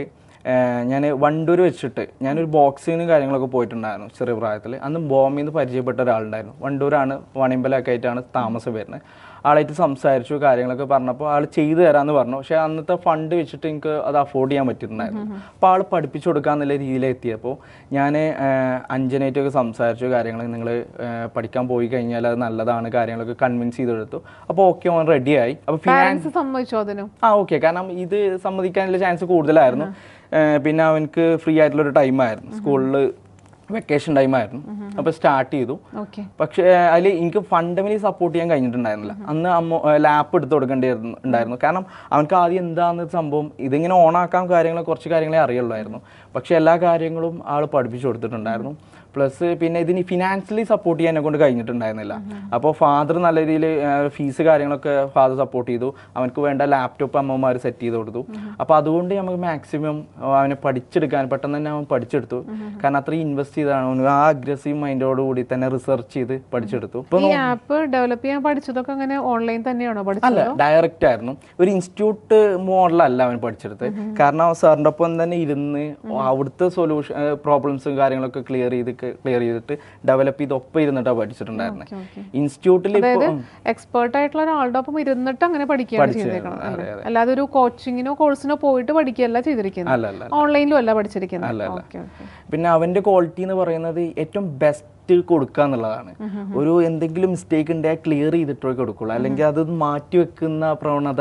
ഞാൻ വണ്ടൂർ വെച്ചിട്ട് ഞാനൊരു ബോക്സിങ്ങിനും കാര്യങ്ങളൊക്കെ പോയിട്ടുണ്ടായിരുന്നു ചെറിയ പ്രായത്തിൽ. അന്ന് ബോംബെയിൽ നിന്ന് പരിചയപ്പെട്ട ഒരാളുണ്ടായിരുന്നു. വണ്ടൂരാണ്, വണിമ്പലൊക്കെ ആയിട്ടാണ് താമസം വരുന്നത്. ആളായിട്ട് സംസാരിച്ചു, കാര്യങ്ങളൊക്കെ പറഞ്ഞപ്പോൾ ആൾ ചെയ്തു തരാമെന്ന് പറഞ്ഞു. പക്ഷേ അന്നത്തെ ഫണ്ട് വെച്ചിട്ട് എനിക്ക് അത് അഫോർഡ് ചെയ്യാൻ പറ്റിയിട്ടുണ്ടായിരുന്നു. അപ്പോൾ ആൾ പഠിപ്പിച്ചു കൊടുക്കാന്നുള്ള രീതിയിലെത്തിയപ്പോൾ ഞാൻ അഞ്ജനായിട്ടൊക്കെ സംസാരിച്ചു, കാര്യങ്ങൾ നിങ്ങൾ പഠിക്കാൻ പോയി കഴിഞ്ഞാൽ അത് നല്ലതാണ്, കാര്യങ്ങളൊക്കെ കൺവിൻസ് ചെയ്തെടുത്തു. അപ്പോൾ ഓക്കെ, ഓൻ റെഡിയായി. അപ്പോൾ ഫിനാൻസ് സമ്മതിച്ചോ അതിനും? ഓക്കെ, കാരണം ഇത് സമ്മതിക്കാനുള്ള ചാൻസ് കൂടുതലായിരുന്നു. പിന്നെ അവനക്ക് ഫ്രീ ആയിട്ടുള്ളൊരു ടൈമായിരുന്നു, സ്കൂളിൽ വെക്കേഷൻ ടൈമായിരുന്നു. അപ്പോൾ സ്റ്റാർട്ട് ചെയ്തു. പക്ഷേ അതിൽ എനിക്ക് ഫണ്ടമെന്റലി സപ്പോർട്ട് ചെയ്യാൻ കഴിഞ്ഞിട്ടുണ്ടായിരുന്നില്ല. അന്ന് ലാപ്പ് എടുത്ത് കൊടുക്കേണ്ടിണ്ടായിരുന്നു. കാരണം അവനക്ക് ആദ്യം എന്താണെന്ന് സംഭവം ഇതിങ്ങനെ ഓണാക്കാൻ കുറച്ച് കാര്യങ്ങളെ അറിയുള്ളായിരുന്നു. പക്ഷേ എല്ലാ കാര്യങ്ങളും ആൾ പഠിപ്പിച്ചു കൊടുത്തിട്ടുണ്ടായിരുന്നു. പ്ലസ് പിന്നെ ഇതിന് ഫിനാൻഷ്യലി സപ്പോർട്ട് ചെയ്യാൻ എന്നെ കൊണ്ട് കഴിഞ്ഞിട്ടുണ്ടായിരുന്നില്ല. അപ്പോൾ ഫാദർ നല്ല രീതിയിൽ ഫീസ് കാര്യങ്ങളൊക്കെ ഫാദർ സപ്പോർട്ട് ചെയ്തു. അവനക്ക് വേണ്ട ലാപ്ടോപ്പ് അമ്മമാർ സെറ്റ് ചെയ്ത് കൊടുത്തു. അപ്പോൾ അതുകൊണ്ട് നമുക്ക് മാക്സിമം അവനെ പഠിച്ചെടുക്കാൻ പെട്ടെന്ന് തന്നെ അവൻ പഠിച്ചെടുത്തു. കാരണം അത്രയും ഇൻവെസ്റ്റ് ചെയ്താണ്, ആ അഗ്രസീവ് മൈൻഡോട് കൂടി തന്നെ റിസർച്ച് ചെയ്ത് പഠിച്ചെടുത്തു. ഈ ആപ്പ് ഡെവലപ്പ് ചെയ്യാൻ പഠിച്ചതൊക്കെ അങ്ങനെ ഓൺലൈൻ തന്നെയാണോ പഠിച്ചത്? അല്ല, ഡയറക്റ്റ് ആയിരുന്നു. ഒരു ഇൻസ്റ്റിറ്റ്യൂട്ട് മോഡലല്ല അവൻ പഠിച്ചെടുത്ത്. കാരണം സാറിൻ്റെ ഒപ്പം തന്നെ ഇരുന്ന് അവിടുത്തെ സൊല്യൂഷൻ പ്രോബ്ലംസും കാര്യങ്ങളൊക്കെ ക്ലിയർ ചെയ്തിട്ട് ഡെവലപ്പ് ചെയ്ത് ഒപ്പം ഇരുന്നിട്ടാണ് പഠിച്ചിട്ടുണ്ടായിരുന്നത്. ഇൻസ്റ്റിറ്റ്യൂട്ടിൽ എക്സ്പേർട്ട് ആയിട്ടുള്ള ഒരാളുടെ ഒപ്പം ഇരുന്നിട്ട് അങ്ങനെ പഠിക്കുകയാണ് ചെയ്തേക്കണം. അല്ലാതെ ഒരു കോച്ചിങ്ങിനോ കോഴ്സിനോ പോയിട്ട് പഠിക്കുകയല്ല ചെയ്തിരിക്കുന്നത്, ഓൺലൈനിലും അല്ല പഠിച്ചിരിക്കുന്നത്. പിന്നെ അവന്റെ ക്വാളിറ്റി എന്ന് പറയുന്നത് ഏറ്റവും ബെസ്റ്റ് കൊടുക്കുക എന്നുള്ളതാണ്. ഒരു എന്തെങ്കിലും മിസ്റ്റേക്ക് ഉണ്ടെങ്കിൽ ക്ലിയർ ചെയ്തിട്ടേ കൊടുക്കുള്ളൂ, അല്ലെങ്കിൽ അത് മാറ്റി വെക്കുന്ന പ്രവണത.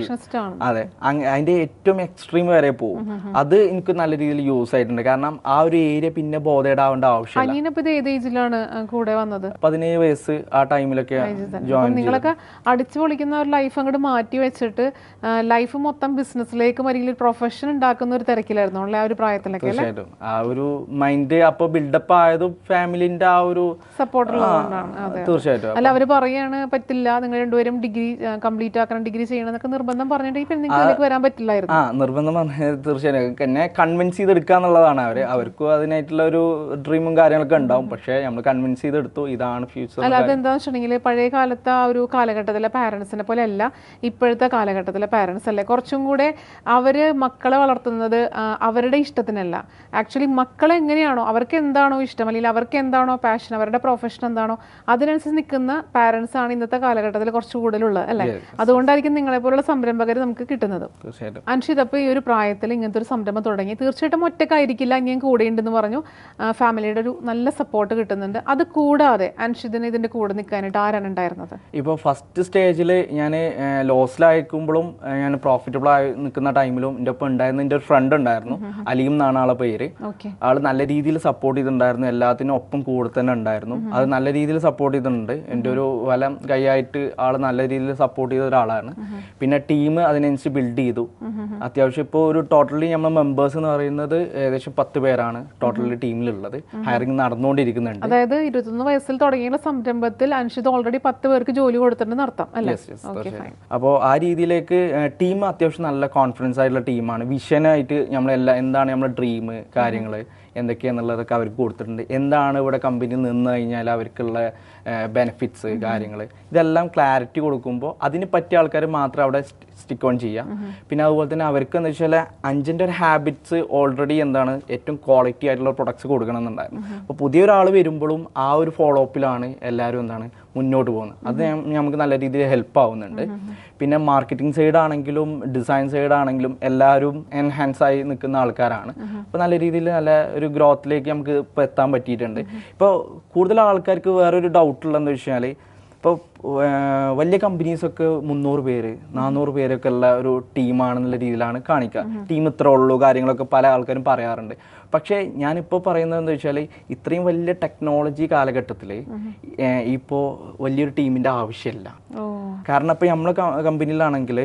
അതെ, അതിന്റെ ഏറ്റവും എക്സ്ട്രീം വരെ പോകും. അത് എനിക്ക് നല്ല രീതിയിൽ യൂസ് ആയിട്ടുണ്ട്. കാരണം ആ ഒരു ഏരിയ പിന്നെ ബോധേടാവേണ്ട ആവശ്യമില്ല. 17 വയസ്സ് ആ ടൈമിലൊക്കെ ജോയിൻ. നിങ്ങളൊക്കെ അടിച്ചു പൊളിക്കുന്ന ഒരു ലൈഫ് അങ്ങോട്ട് മാറ്റി വെച്ചിട്ട് ലൈഫ് മൊത്തം ബിസിനസ്സിലേക്ക് അല്ലെങ്കിൽ പ്രൊഫഷൻ ഉണ്ടാക്കുന്ന ഒരു തിരക്കിലായിരുന്നു ആ ഒരു പ്രായത്തിലൊക്കെ. തീർച്ചയായിട്ടും ആ ഒരു മൈൻഡ് അപ്പൊ ബിൽഡപ്പ് ആയതും ഫാമിലിന്റെ ആ ഒരു സപ്പോർട്ട് ഉള്ളതുകൊണ്ടാണ്. തീർച്ചയായിട്ടും. അല്ല, അവര് പറയാണ് പറ്റില്ല, നിങ്ങൾ രണ്ടുപേരും ഡിഗ്രി കംപ്ലീറ്റ് ആക്കണം, ഡിഗ്രി ചെയ്യണം എന്നൊക്കെ നിർബന്ധം പറഞ്ഞിട്ട് ഈ പെണ്ണിലേക്ക് വരാൻ പറ്റില്ലായിരുന്നു. നിർബന്ധം പറഞ്ഞത് തീർച്ചയായിട്ടും എന്നെ കൺവിൻസ് ചെയ്തെടുക്കാന്നുള്ളതാണ്. അവർക്കും അതിനായിട്ടുള്ള ഒരു ഡ്രീമും കാര്യങ്ങളൊക്കെ ഉണ്ടാവും. പക്ഷെ നമ്മൾ കൺവിൻസ് ചെയ്തെടുത്തു, ഇതാണ് ഫ്യൂച്ചർ. അല്ല, അതെന്താന്ന് വെച്ചിട്ടുണ്ടെങ്കിൽ പഴയ കാലത്തെ ആ ഒരു കാലഘട്ടത്തിലെ പാരന്റ്സിനെ പോലെ അല്ല ഇപ്പോഴത്തെ കാലഘട്ടത്തിലെ പാരന്റ്സ് അല്ലേ. കുറച്ചും കൂടെ അവര് മക്കളെ വളർത്തുന്നത് അവരുടെ ഇഷ്ടത്തിനല്ല. ആക്ച്വലി മക്കളെ എങ്ങനെയാണോ, അവർക്ക് എന്താണോ ഇഷ്ടം, അല്ലെങ്കിൽ അവർക്ക് എന്താണോ പാഷൻ, അവരുടെ പ്രൊഫഷൻ എന്താണോ അതിനനുസരിച്ച് നിൽക്കുന്ന പാരന്റ്സ് ആണ് ഇന്നത്തെ കാലഘട്ടത്തിൽ കുറച്ച് കൂടുതലുള്ളത് അല്ലേ. അതുകൊണ്ടായിരിക്കും നിങ്ങളെ പോലുള്ള സംരംഭകർ നമുക്ക് കിട്ടുന്നത്. അൻഷിത്, അപ്പോൾ ഈ ഒരു പ്രായത്തിൽ ഇങ്ങനത്തെ ഒരു സംരംഭം തുടങ്ങി, തീർച്ചയായിട്ടും ഒറ്റക്കായിരിക്കില്ല, ഞാൻ കൂടെ ഉണ്ടെന്ന് പറഞ്ഞു. ഫാമിലിയുടെ ഒരു നല്ല സപ്പോർട്ട് കിട്ടുന്നുണ്ട്. അത് കൂടാതെ അൻഷിതിന് ഇതിന്റെ കൂടെ നിൽക്കാനായിട്ട് ആരാണ് ഉണ്ടായിരുന്നത്? ഇപ്പോൾ ഫസ്റ്റ് സ്റ്റേജിൽ ഞാൻ ലോസിലായിരിക്കുമ്പോഴും ഞാൻ പ്രോഫിറ്റബിൾ ആയി നിൽക്കുന്ന ടൈമിലും എൻ്റെ ഒപ്പം ഉണ്ടായിരുന്ന എൻ്റെ ഒരു ഫ്രണ്ട് ഉണ്ടായിരുന്നു, അലീം എന്നാണ് ആളെ പേര്. ആൾ നല്ല രീതിയിൽ സപ്പോർട്ട് ചെയ്തിട്ടുണ്ടായിരുന്നു, എല്ലാത്തിനും ഒപ്പം കൂടെ തന്നെ ഉണ്ടായിരുന്നു. അത് നല്ല രീതിയിൽ സപ്പോർട്ട് ചെയ്തിട്ടുണ്ട്. എൻ്റെ ഒരു വലം കൈയായിട്ട് ആൾ നല്ല രീതിയിൽ സപ്പോർട്ട് ചെയ്ത ഒരാളാണ്. പിന്നെ ടീം അതിനനുസരിച്ച് ബിൽഡ് ചെയ്തു. അത്യാവശ്യം ഇപ്പോൾ ഒരു ടോട്ടലി നമ്മൾ മെമ്പേഴ്സ് എന്ന് പറയുന്നത് ഏകദേശം 10 പേരാണ് ടോട്ടലി ടീമിലുള്ളത്. ഹയറിംഗ് നടന്നുകൊണ്ടിരിക്കുന്നുണ്ട്. അതായത് 21 വയസ്സിൽ തുടങ്ങിയ സംരംഭത്തിൽ അൻഷിത് ഓൾറെഡി 10 പേർക്ക് ജോലി കൊടുത്തിട്ടുണ്ടെന്ന് അർത്ഥം അല്ലേ? അപ്പോൾ ആ രീതിയിലേക്ക് ടീം അത്യാവശ്യം നല്ല കോൺഫിഡൻസ് ആയിട്ടുള്ള ടീമാണ്. വിഷനായിട്ട് നമ്മളെല്ലാം എന്താണ് നമ്മുടെ ഡ്രീം കാര്യങ്ങൾ എന്തൊക്കെയാണെന്നുള്ളതൊക്കെ അവർക്ക് കൊടുത്തിട്ടുണ്ട്. എന്താണ് ഇവിടെ കമ്പനി നിന്ന് കഴിഞ്ഞാൽ അവർക്കുള്ള ബെനിഫിറ്റ്സ് കാര്യങ്ങൾ ഇതെല്ലാം ക്ലാരിറ്റി കൊടുക്കുമ്പോൾ അതിന് പറ്റിയ ആൾക്കാർ മാത്രം അവിടെ സ്റ്റിക്ക് ഓൺ ചെയ്യാം. പിന്നെ അതുപോലെ തന്നെ അവർക്ക് എന്താ വെച്ചാൽ അഞ്ചിൻ്റെ ഒരു ഹാബിറ്റ്സ് ഓൾറെഡി എന്താണ് ഏറ്റവും ക്വാളിറ്റി ആയിട്ടുള്ള പ്രൊഡക്ട്സ് കൊടുക്കണം എന്നുണ്ടായിരുന്നു. അപ്പോൾ പുതിയൊരാൾ വരുമ്പോഴും ആ ഒരു ഫോളോ അപ്പിലാണ് എല്ലാവരും എന്താണ് മുന്നോട്ട് പോകുന്നത്. അത് നമുക്ക് നല്ല രീതിയിൽ ഹെൽപ്പ് ആവുന്നുണ്ട്. പിന്നെ മാർക്കറ്റിംഗ് സൈഡ് ആണെങ്കിലും ഡിസൈൻ സൈഡ് ആണെങ്കിലും എല്ലാവരും എൻഹാൻസ് ആയി നിൽക്കുന്ന ആൾക്കാരാണ്. അപ്പോൾ നല്ല രീതിയിൽ നല്ല ഒരു ഗ്രോത്തിലേക്ക് നമുക്ക് ഇപ്പോൾ എത്താൻ പറ്റിയിട്ടുണ്ട്. ഇപ്പോൾ കൂടുതൽ ആൾക്കാർക്ക് വേറൊരു ഡൗട്ടുള്ളതെന്ന് വെച്ചാൽ ഇപ്പോൾ വലിയ കമ്പനീസൊക്കെ 300 പേര് 400 പേരൊക്കെ ഉള്ള ഒരു ടീമാണെന്നുള്ള രീതിയിലാണ് കാണിക്കുക. ടീം ഇത്ര ഉള്ളൂ കാര്യങ്ങളൊക്കെ പല ആൾക്കാരും പറയാറുണ്ട്. പക്ഷേ ഞാനിപ്പോൾ പറയുന്നത് എന്താ വെച്ചാൽ ഇത്രയും വലിയ ടെക്നോളജി കാലഘട്ടത്തിൽ ഇപ്പോൾ വലിയൊരു ടീമിൻ്റെ ആവശ്യമില്ല. കാരണം ഇപ്പോൾ നമ്മളെ കമ്പനിയിലാണെങ്കിൽ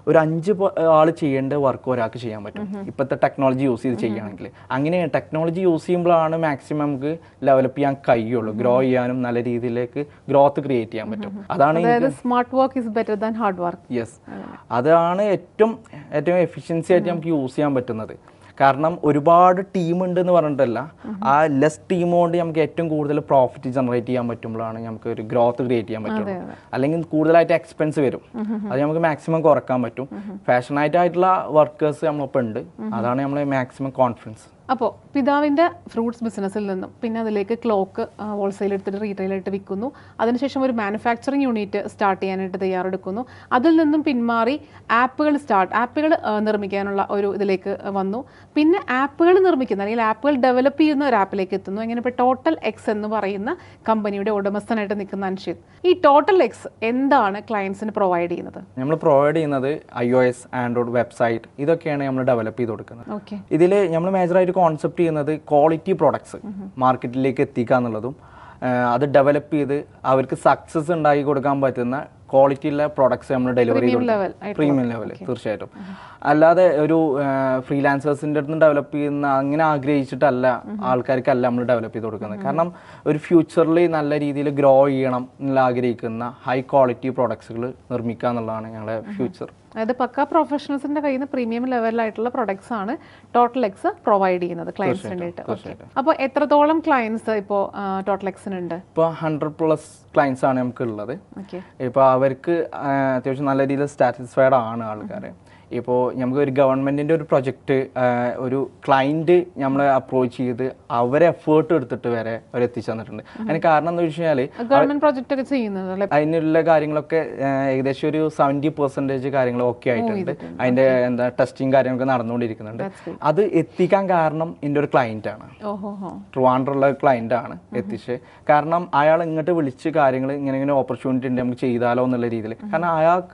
ഒരു 5 ആൾ ചെയ്യേണ്ട വർക്ക് ഒരാൾക്ക് ചെയ്യാൻ പറ്റും ഇപ്പോഴത്തെ ടെക്നോളജി യൂസ് ചെയ്ത് ചെയ്യുകയാണെങ്കിൽ. അങ്ങനെ ടെക്നോളജി യൂസ് ചെയ്യുമ്പോഴാണ് മാക്സിമം നമുക്ക് ഡെവലപ്പ് ചെയ്യാൻ കഴിയുള്ളൂ, ഗ്രോ ചെയ്യാനും നല്ല രീതിയിലേക്ക് ഗ്രോത്ത് ക്രിയേറ്റ് ചെയ്യാൻ പറ്റും. അതാണ് smart work is better than hard work. Yes, അതാണ് ഏറ്റവും എഫിഷ്യൻസി ആയിട്ട് നമുക്ക് യൂസ് ചെയ്യാൻ പറ്റുന്നത്. കാരണം ഒരുപാട് ടീം ഉണ്ട് എന്ന് പറഞ്ഞിട്ടല്ല, ആ ലെസ് ടീം കൊണ്ട് നമുക്ക് ഏറ്റവും കൂടുതൽ പ്രോഫിറ്റ് ജനറേറ്റ് ചെയ്യാൻ പറ്റുമ്പോഴാണ് നമുക്ക് ഒരു ഗ്രോത്ത് ക്രിയേറ്റ് ചെയ്യാൻ പറ്റുള്ളൂ. അല്ലെങ്കിൽ കൂടുതലായിട്ട് എക്സ്പെൻസ് വരും, അത് നമുക്ക് മാക്സിമം കുറക്കാൻ പറ്റും. ഫാഷനായിട്ടായിട്ടുള്ള വർക്കേഴ്സ് നമ്മളിപ്പോൾ ഉണ്ട്, അതാണ് നമ്മളെ മാക്സിമം കോൺഫിഡൻസ്. അപ്പോൾ പിതാവിൻ്റെ ഫ്രൂട്ട്സ് ബിസിനസ്സിൽ നിന്നും പിന്നെ അതിലേക്ക് ക്ലോക്ക് ഹോൾസെയിൽ എടുത്തിട്ട് റീറ്റെയിലായിട്ട് വിൽക്കുന്നു, അതിനുശേഷം ഒരു മാനുഫാക്ചറിങ് യൂണിറ്റ് സ്റ്റാർട്ട് ചെയ്യാനായിട്ട് തയ്യാറെടുക്കുന്നു. അതിൽ നിന്നും പിന്മാറി ആപ്പുകൾ നിർമ്മിക്കാനുള്ള ഒരു ഇതിലേക്ക് വന്നു. പിന്നെ ആപ്പുകൾ നിർമ്മിക്കുന്ന അല്ലെങ്കിൽ ആപ്പുകൾ ഡെവലപ്പ് ചെയ്യുന്ന ഒരു ആപ്പിലേക്ക് എത്തുന്നു. അങ്ങനെ ഇപ്പോൾ ടോട്ടൽ എക്സ് എന്ന് പറയുന്ന കമ്പനിയുടെ ഉടമസ്ഥനായിട്ട് നിൽക്കുന്ന അൻഷിത്, ഈ ടോട്ടൽ എക്സ് എന്താണ് ക്ലയൻസിന് പ്രൊവൈഡ് ചെയ്യുന്നത്? നമ്മൾ പ്രൊവൈഡ് ചെയ്യുന്നത് iOS, ആൻഡ്രോയിഡ്, വെബ്സൈറ്റ്, ഇതൊക്കെയാണ് നമ്മൾ ഡെവലപ്പ് ചെയ്ത് കൊടുക്കുന്നത്. ഓക്കെ, ഇതിൽ നമ്മൾ മേജറായിട്ട് കോൺസെപ്റ്റ് ചെയ്യുന്നത് ക്വാളിറ്റി പ്രോഡക്ട്സ് മാർക്കറ്റിലേക്ക് എത്തിക്കുക എന്നുള്ളതും അത് ഡെവലപ്പ് ചെയ്ത് അവർക്ക് സക്സസ് ഉണ്ടാക്കി കൊടുക്കാൻ പറ്റുന്ന ക്വാളിറ്റിയുള്ള പ്രോഡക്ട്സ് നമ്മൾ ഡെലിവറി ചെയ്ത് പ്രീമിയം ലെവൽ തീർച്ചയായിട്ടും. അല്ലാതെ ഒരു ഫ്രീലാൻസേഴ്സിൻ്റെ അടുത്ത് ഡെവലപ്പ് ചെയ്യുന്ന അങ്ങനെ ആഗ്രഹിച്ചിട്ടല്ല ആൾക്കാർക്കല്ല നമ്മൾ ഡെവലപ്പ് ചെയ്ത് കൊടുക്കുന്നത്. കാരണം ഒരു ഫ്യൂച്ചറിൽ നല്ല രീതിയിൽ ഗ്രോ ചെയ്യണം എന്നുള്ള ആഗ്രഹിക്കുന്ന ഹൈ ക്വാളിറ്റി പ്രോഡക്ട്സുകൾ നിർമ്മിക്കുക എന്നുള്ളതാണ് ഞങ്ങളുടെ ഫ്യൂച്ചർ. അതായത് പക്ക പ്രൊഫഷണൽസിന്റെ കയ്യിൽ നിന്ന് പ്രീമിയം ലെവലിലായിട്ടുള്ള പ്രൊഡക്ട്സ് ആണ് ടോട്ടൽ എക്സ് പ്രൊവൈഡ് ചെയ്യുന്നത് ക്ലയൻസിനായിട്ട്. അപ്പോൾ എത്രത്തോളം ക്ലയൻസ് ഇപ്പോൾ ടോട്ടൽ എക്സിനുണ്ട്? ഇപ്പോൾ 100+ ക്ലയൻസ് ആണ് നമുക്ക് ഉള്ളത്. ഇപ്പോൾ അവർക്ക് അത്യാവശ്യം നല്ല രീതിയിൽ സാറ്റിസ്ഫൈഡ് ആണ് ആൾക്കാർ. ഇപ്പോൾ നമുക്ക് ഒരു ഗവൺമെൻറ്റിൻ്റെ ഒരു പ്രൊജക്റ്റ് ഒരു ക്ലയൻറ്റ് നമ്മളെ അപ്രോച്ച് ചെയ്ത് അവരെ എഫേർട്ട് എടുത്തിട്ട് വരെ അവർ എത്തിച്ചു തന്നിട്ടുണ്ട്. അതിന് കാരണം എന്താ വെച്ച് കഴിഞ്ഞാൽ ഗവൺമെന്റ് പ്രൊജക്റ്റ് ഒക്കെ ചെയ്യുന്നത് അതിനുള്ള കാര്യങ്ങളൊക്കെ ഏകദേശം ഒരു 70% കാര്യങ്ങൾ ഓക്കെ ആയിട്ടുണ്ട്. അതിൻ്റെ ടെസ്റ്റിംഗ് കാര്യങ്ങളൊക്കെ നടന്നുകൊണ്ടിരിക്കുന്നുണ്ട്. അത് എത്തിക്കാൻ കാരണം എൻ്റെ ഒരു ക്ലയൻറ്റാണ്, ട്രിവാൻഡ്രമുള്ള ക്ലയൻറ്റാണ് എത്തിച്ച്. കാരണം അയാൾ ഇങ്ങോട്ട് വിളിച്ച് കാര്യങ്ങൾ ഇങ്ങനെ ഓപ്പർച്യൂണിറ്റി ഉണ്ട് നമുക്ക് ചെയ്താലോ എന്നുള്ള രീതിയിൽ. കാരണം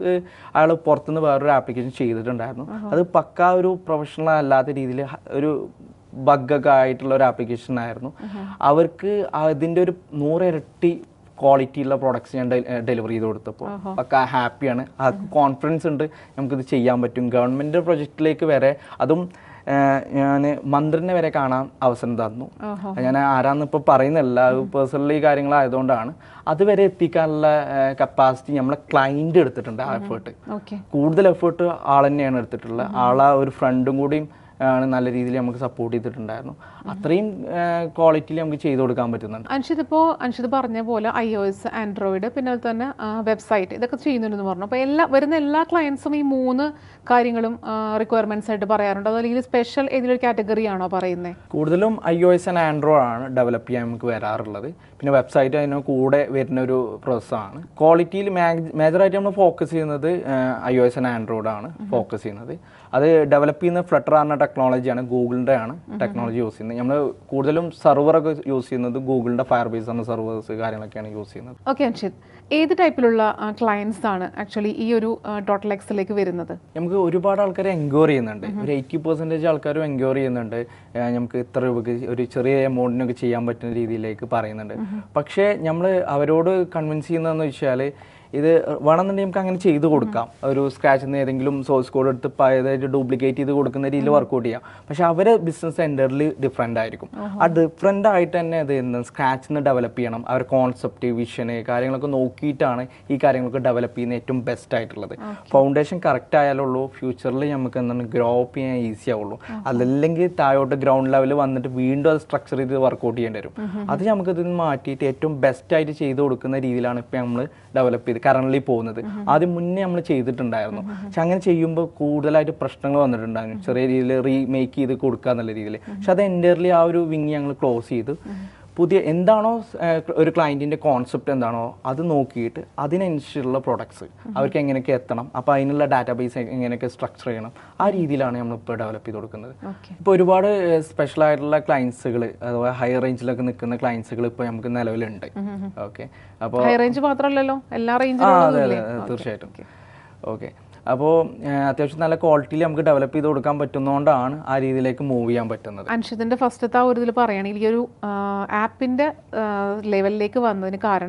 അയാൾ പുറത്തുനിന്ന് വേറൊരു ആപ്ലിക്കേഷൻ ചെയ്തിട്ടുണ്ടായിരുന്നു, അത് പക്ക ഒരു പ്രൊഫഷണൽ അല്ലാത്ത രീതിയിൽ ഒരു ബഗ്ഗൊക്കെ ആയിട്ടുള്ള ഒരു ആപ്ലിക്കേഷൻ ആയിരുന്നു. അവർക്ക് അതിൻ്റെ ഒരു 100 ഇരട്ടി ക്വാളിറ്റിയുള്ള പ്രോഡക്ട്സ് ഞാൻ ഡെലിവറി ചെയ്ത് കൊടുത്തപ്പോൾ പക്ക ഹാപ്പിയാണ്, കോൺഫിഡൻസ് ഉണ്ട് നമുക്കിത് ചെയ്യാൻ പറ്റും. ഗവൺമെൻറ് പ്രൊജക്റ്റിലേക്ക് വരെ അതും ഞാൻ മന്ത്രിനെ വരെ കാണാൻ അവസരം തന്നു. ഞാൻ ആരാന്ന് ഇപ്പോൾ പറയുന്നില്ല, പേഴ്സണലി കാര്യങ്ങളായതുകൊണ്ടാണ്. അതുവരെ എത്തിക്കാനുള്ള കപ്പാസിറ്റി നമ്മളെ ക്ലയൻറ്റ് എടുത്തിട്ടുണ്ട്. ആ എഫേർട്ട് കൂടുതൽ എഫേർട്ട് ആൾ തന്നെയാണ് എടുത്തിട്ടുള്ളത്. ആളെ ഒരു ഫ്രണ്ടും കൂടിയും ആണ് നല്ല രീതിയിൽ നമുക്ക് സപ്പോർട്ട് ചെയ്തിട്ടുണ്ടായിരുന്നു. അത്രയും ക്വാളിറ്റിയിൽ നമുക്ക് ചെയ്തു കൊടുക്കാൻ പറ്റുന്നുണ്ട്. അൻഷിത് പറഞ്ഞ പോലെ iOS, ആൻഡ്രോയിഡ്, പിന്നെ അതുപോലെ തന്നെ വെബ്സൈറ്റ് ഇതൊക്കെ ചെയ്യുന്നുണ്ടെന്ന് പറഞ്ഞു. അപ്പോൾ വരുന്ന എല്ലാ ക്ലയൻസും ഈ 3 കാര്യങ്ങളും റിക്വയർമെന്റ്സ് ആയിട്ട് പറയാറുണ്ട്, അല്ലെങ്കിൽ സ്പെഷ്യൽ ഏതെങ്കിലും കാറ്റഗറി ആണോ പറയുന്നത്? കൂടുതലും iOS ആൻഡ് ആൻഡ്രോയിഡ് ആണ് ഡെവലപ്പ് ചെയ്യാൻ നമുക്ക് വരാറുള്ളത്. പിന്നെ വെബ്സൈറ്റ് അതിന് കൂടെ വരുന്ന ഒരു പ്രോസസ്സാണ്. ക്വാളിറ്റിയിൽ മേജറായിട്ട് നമ്മൾ ഫോക്കസ് ചെയ്യുന്നത് iOS ആൻഡ് ആൻഡ്രോയിഡ് ആണ് ഫോക്കസ് ചെയ്യുന്നത്. അത് ഡെവലപ്പ് ചെയ്യുന്ന ഫ്ലട്ടർ എന്ന ടെക്നോളജിയാണ്, ഗൂഗിളിൻ്റെ ആണ് ടെക്നോളജി യൂസ് ചെയ്യുന്നത്. നമ്മൾ കൂടുതലും സെർവറൊക്കെ യൂസ് ചെയ്യുന്നത് ഗൂഗിളിൻ്റെ ഫയർബേസ് എന്ന സെർവേഴ്സ് കാര്യങ്ങളൊക്കെയാണ് യൂസ് ചെയ്യുന്നത്. ഓക്കെ അൻഷിത്, ഏത് ടൈപ്പിലുള്ള ക്ലയൻസ് ആണ് ആക്ച്വലി ഈ ഒരു ടോട്ടൽ എക്സിലേക്ക് വരുന്നത്? നമുക്ക് ഒരുപാട് ആൾക്കാർ എൻക്വയറി ചെയ്യുന്നുണ്ട്. ഒരു 80% ആൾക്കാരും എൻക്വയറി ചെയ്യുന്നുണ്ട്. നമുക്ക് ഇത്ര രൂപയ്ക്ക് ഒരു ചെറിയ എമൗണ്ടിനൊക്കെ ചെയ്യാൻ പറ്റുന്ന രീതിയിലേക്ക് പറയുന്നുണ്ട്. പക്ഷേ നമ്മൾ അവരോട് കൺവിൻസ് ചെയ്യുന്നതെന്ന് വെച്ചാൽ ഇത് വേണമെന്നുണ്ടെങ്കിൽ നമുക്ക് അങ്ങനെ ചെയ്ത് കൊടുക്കാം. ഒരു സ്ക്രാച്ചിൽ നിന്ന് ഏതെങ്കിലും സോഴ്സ് കോഡ് എടുത്ത് പഴയതായിട്ട് ഡ്യൂപ്ലിക്കേറ്റ് ചെയ്ത് കൊടുക്കുന്ന രീതിയിൽ വർക്കൗട്ട് ചെയ്യാം. പക്ഷെ അവരെ ബിസിനസ് എൻ്റർലി ഡിഫറെൻ്റ് ആയിരിക്കും. ആ ഡിഫറെൻ്റ് ആയിട്ട് തന്നെ അത് സ്ക്രാച്ചിൽ നിന്ന് ഡെവലപ്പ് ചെയ്യണം. അവർ കോൺസെപ്റ്റ്, വിഷന് കാര്യങ്ങളൊക്കെ നോക്കിയിട്ടാണ് ഈ കാര്യങ്ങളൊക്കെ ഡെവലപ്പ് ചെയ്യുന്നത് ഏറ്റവും ബെസ്റ്റ് ആയിട്ടുള്ളത്. ഫൗണ്ടേഷൻ കറക്റ്റ് ആയാലുള്ളൂ ഫ്യൂച്ചറിൽ നമുക്ക് എന്താണ് ഗ്രോ അപ്പ് ചെയ്യാൻ ഈസി ആവുള്ളൂ. അതല്ലെങ്കിൽ താഴോട്ട് ഗ്രൗണ്ട് ലെവലിൽ വന്നിട്ട് വീണ്ടും അത് സ്ട്രക്ചർ ചെയ്ത് വർക്കൗട്ട് ചെയ്യേണ്ടി വരും. അത് നമുക്ക് ഇതിൽ നിന്ന് മാറ്റിയിട്ട് ഏറ്റവും ബെസ്റ്റ് ആയിട്ട് ചെയ്ത് കൊടുക്കുന്ന രീതിയിലാണ് ഇപ്പോൾ നമ്മൾ ഡെവലപ്പ് ചെയ്ത് കറണ്ട്ലി പോകുന്നത്. ആദ്യം മുന്നേ നമ്മൾ ചെയ്തിട്ടുണ്ടായിരുന്നു, പക്ഷെ അങ്ങനെ ചെയ്യുമ്പോൾ കൂടുതലായിട്ട് പ്രശ്നങ്ങൾ വന്നിട്ടുണ്ടായിരുന്നു. ചെറിയ രീതിയിൽ റീമേക്ക് ചെയ്ത് കൊടുക്കുക എന്നുള്ള രീതിയിൽ. പക്ഷെ അത് എൻ്റർലി ആ ഒരു വിങ് ഞങ്ങൾ ക്ലോസ് ചെയ്ത് പുതിയ എന്താണോ ഒരു ക്ലയൻറ്റിൻ്റെ കോൺസെപ്റ്റ് എന്താണോ അത് നോക്കിയിട്ട് അതിനനുസരിച്ചുള്ള പ്രൊഡക്ട്സ് അവർക്ക് എങ്ങനെയൊക്കെ എത്തണം, അപ്പോൾ അതിനുള്ള ഡാറ്റാബേസ് എങ്ങനെയൊക്കെ സ്ട്രക്ചർ ചെയ്യണം, ആ രീതിയിലാണ് നമ്മളിപ്പോൾ ഡെവലപ്പ് ചെയ്ത് കൊടുക്കുന്നത്. ഇപ്പോൾ ഒരുപാട് സ്പെഷ്യൽ ആയിട്ടുള്ള ക്ലയൻസുകൾ അഥവാ ഹൈ റേഞ്ചിലൊക്കെ നിൽക്കുന്ന ക്ലയൻസുകൾ ഇപ്പോൾ നമുക്ക് നിലവിലുണ്ട്. ഓക്കെ, അപ്പോൾ ഹൈ റേഞ്ച് മാത്രമല്ലല്ലോ, എല്ലാ റേഞ്ചിലും. അതെ അതെ തീർച്ചയായിട്ടും. ഓക്കെ, അപ്പോൾ അത്യാവശ്യം നല്ല ക്വാളിറ്റിയിൽ നമുക്ക് ഡെവലപ്പ് ചെയ്ത് കൊടുക്കാൻ പറ്റുന്നതുകൊണ്ടാണ് ആ രീതിയിലേക്ക് മൂവ് ചെയ്യാൻ പറ്റുന്നത്. അൻഷിതിൻ്റെ ഫസ്റ്റത്തെ ആ ഒരു ഇതിൽ പറയുകയാണെങ്കിൽ ഈ ഒരു ആപ്പിൻ്റെ ലെവലിലേക്ക് വന്നതിന് കാരണം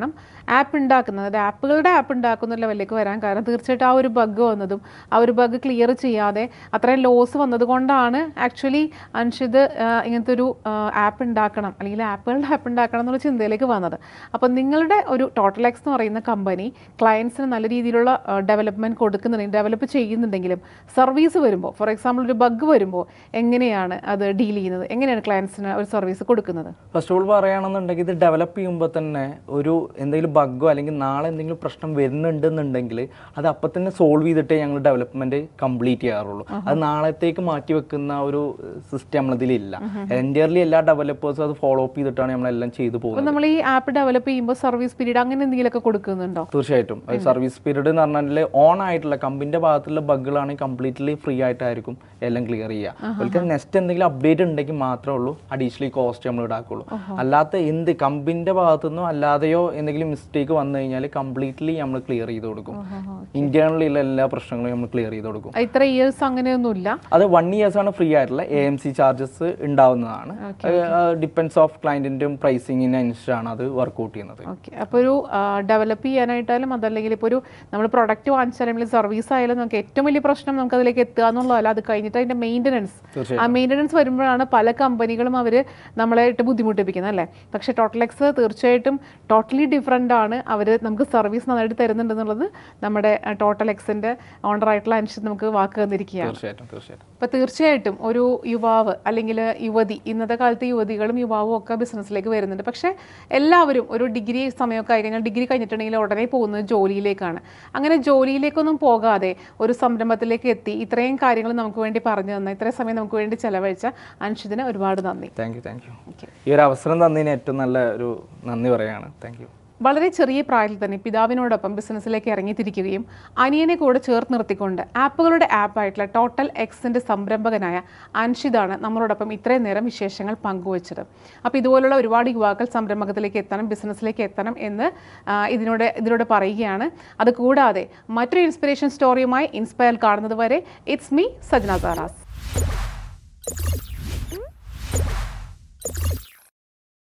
ആപ്പ് ഉണ്ടാക്കുന്നത്, അതായത് ആപ്പുകളുടെ ആപ്പ് ഉണ്ടാക്കുന്ന ലെവലിലേക്ക് വരാൻ കാരണം തീർച്ചയായിട്ടും ആ ഒരു ബഗ് വന്നതും ആ ഒരു ബഗ് ക്ലിയർ ചെയ്യാതെ അത്രയും ലോസ് വന്നതുകൊണ്ടാണ് ആക്ച്വലി അൻഷിത് ഇങ്ങനത്തെ ഒരു ആപ്പ് ഉണ്ടാക്കണം അല്ലെങ്കിൽ ആപ്പുകളുടെ ആപ്പ് ഉണ്ടാക്കണം എന്നുള്ള ചിന്തയിലേക്ക് വന്നത്. അപ്പോൾ നിങ്ങളുടെ ഒരു ടോട്ടൽ എക്സ് എന്ന് പറയുന്ന കമ്പനി ക്ലയൻസിന് നല്ല രീതിയിലുള്ള ഡെവലപ്മെൻറ്റ് കൊടുക്കുന്നുണ്ടെങ്കിൽ, ഡെവലപ്പ് ചെയ്യുന്നുണ്ടെങ്കിലും സർവീസ് വരുമ്പോൾ, ഫോർ എക്സാമ്പിൾ ഒരു ബഗ് വരുമ്പോൾ എങ്ങനെയാണ് അത് ഡീൽ ചെയ്യുന്നത്, എങ്ങനെയാണ് ക്ലയൻസിന് ഒരു സർവീസ് കൊടുക്കുന്നത്? ഫസ്റ്റ് ഓഫ് ഓൾ പറയുകയാണെന്നുണ്ടെങ്കിൽ ഇത് ഡെവലപ്പ് ചെയ്യുമ്പോൾ തന്നെ ഒരു എന്തെങ്കിലും ബഗ്ഗോ അല്ലെങ്കിൽ നാളെ എന്തെങ്കിലും പ്രശ്നം വരുന്നുണ്ടെന്നുണ്ടെങ്കിൽ അത് അപ്പം തന്നെ സോൾവ് ചെയ്തിട്ടേ ഞങ്ങൾ ഡെവലപ്മെൻറ്റ് കംപ്ലീറ്റ് ചെയ്യാറുള്ളൂ. അത് നാളത്തേക്ക് മാറ്റി വെക്കുന്ന ഒരു സിസ്റ്റം നമ്മളതിലില്ല. എൻറ്റയർലി എല്ലാ ഡെവലപ്പേഴ്സും അത് ഫോളോ അപ്പ് ചെയ്തിട്ടാണ് നമ്മളെല്ലാം ചെയ്തു പോകുന്നത്. നമ്മൾ ഈ ആപ്പ് ഡെവലപ്പ് ചെയ്യുമ്പോൾ സർവീസ് പീരീഡ് അങ്ങനെ എന്തെങ്കിലുമൊക്കെ കൊടുക്കുന്നുണ്ടോ? തീർച്ചയായിട്ടും സർവീസ് പീരീഡ് എന്ന് പറഞ്ഞാൽ ഓൺ ആയിട്ടുള്ള കമ്പനിൻ്റെ ഭാഗത്തുള്ള ബഗ്ഗുകളാണെങ്കിൽ കംപ്ലീറ്റ്ലി ഫ്രീ ആയിട്ടായിരിക്കും എല്ലാം ക്ലിയർ ചെയ്യുക. അവർക്ക് നെക്സ്റ്റ് എന്തെങ്കിലും അപ്ഡേറ്റ് ഉണ്ടെങ്കിൽ മാത്രമേ ഉള്ളൂ അഡീഷണലി കോസ്റ്റ് നമ്മൾ ഈടാക്കുള്ളൂ. അല്ലാത്ത എന്ത് കമ്പനിൻ്റെ ഭാഗത്തുനിന്നോ അല്ലാതെയോ എന്തെങ്കിലും മിസ്റ്റേക്ക് വന്നു കഴിഞ്ഞാൽ കംപ്ലീറ്റ്ലി നമ്മൾ ക്ലിയർ ചെയ്ത് കൊടുക്കും. ഇന്റേണലിലുള്ള എല്ലാ പ്രശ്നങ്ങളും നമ്മൾ ക്ലിയർ ചെയ്ത് കൊടുക്കും. ഇത്ര ഇയേഴ്സ് അങ്ങനെയൊന്നുമില്ല. അത് 1 years ആണ് ഫ്രീ ആയിട്ടുള്ള AMC ചാർജസ് ഉണ്ടാവുന്നതാണ്. ഡിപ്പെൻഡ്സ് ഓഫ് ക്ലയന്റിന്റെയും പ്രൈസിങ്ങിന് അനുസരിച്ചാണ് അത് വർക്ക്ഔട്ട് ചെയ്യുന്നത്. അപ്പോൾ ഒരു ഡെവലപ്പ് ചെയ്യാനായിട്ടാലും അതല്ലെങ്കിൽ ഇപ്പോൾ ഒരു നമ്മൾ പ്രൊഡക്റ്റ് വാങ്ങിച്ചാലും സർവീസ് ആയാലും നമുക്ക് ഏറ്റവും വലിയ പ്രശ്നം നമുക്ക് അതിലേക്ക് എത്തുക എന്നുള്ളതല്ല, അത് കഴിഞ്ഞിട്ട് അതിന്റെ മെയിൻ്റനൻസ്, ആ മെയിൻ്റനൻസ് വരുമ്പോഴാണ് പല കമ്പനികളും അവർ നമ്മളെ ഇട്ട് ബുദ്ധിമുട്ടിപ്പിക്കുന്നത് അല്ലേ. പക്ഷേ ടോട്ടൽ എക്സ് തീർച്ചയായിട്ടും ടോട്ടലി ഡിഫറെൻ്റ് ആണ്. അവർ നമുക്ക് സർവീസ് നന്നായിട്ട് തരുന്നുണ്ടെന്നുള്ളത് നമ്മുടെ ടോട്ടൽ എക്സിന്റെ ഓണറായിട്ടുള്ള അനുസരിച്ച് നമുക്ക് വാക്ക് തന്നിരിക്കുകയാണ്. അപ്പോൾ തീർച്ചയായിട്ടും ഒരു യുവാവ് അല്ലെങ്കിൽ യുവതി, ഇന്നത്തെ കാലത്ത് യുവതികളും യുവാവും ഒക്കെ ബിസിനസ്സിലേക്ക് വരുന്നുണ്ട്. പക്ഷേ എല്ലാവരും ഒരു ഡിഗ്രി സമയമൊക്കെ ആയി കഴിഞ്ഞാൽ, ഡിഗ്രി കഴിഞ്ഞിട്ടുണ്ടെങ്കിൽ ഉടനെ പോകുന്നത് ജോലിയിലേക്കാണ്. അങ്ങനെ ജോലിയിലേക്കൊന്നും പോകാതെ ഒരു സംരംഭത്തിലേക്ക് എത്തി ഇത്രയും കാര്യങ്ങൾ നമുക്ക് വേണ്ടി പറഞ്ഞു തന്ന, ഇത്രയും സമയം നമുക്ക് വേണ്ടി ചെലവഴിച്ച അൻഷിതിന് ഒരുപാട് നന്ദി. Thank you. ഈ ഒരു അവസരം തന്നതിന് ഏറ്റവും നല്ല ഒരു നന്ദി പറയാണ്. Thank you. വളരെ ചെറിയ പ്രായത്തിൽ തന്നെ പിതാവിനോടൊപ്പം ബിസിനസ്സിലേക്ക് ഇറങ്ങിത്തിരിക്കുകയും അനിയനെ കൂടെ ചേർത്ത് നിർത്തിക്കൊണ്ട് ആപ്പുകളുടെ ആപ്പായിട്ടുള്ള ടോട്ടൽ എക്സിൻ്റെ സംരംഭകനായ അൻഷിതാണ് നമ്മളോടൊപ്പം ഇത്രയും നേരം വിശേഷങ്ങൾ പങ്കുവച്ചത്. അപ്പോൾ ഇതുപോലുള്ള ഒരുപാട് യുവാക്കൾ സംരംഭകത്തിലേക്ക് എത്തണം, ബിസിനസ്സിലേക്ക് എത്തണം എന്ന് ഇതിലൂടെ പറയുകയാണ്. അതുകൂടാതെ മറ്റൊരു ഇൻസ്പിറേഷൻ സ്റ്റോറിയുമായി ഇൻസ്പയർ കാണുന്നത് വരെ ഇറ്റ്സ് മീ സജ്ന സാറാസ്.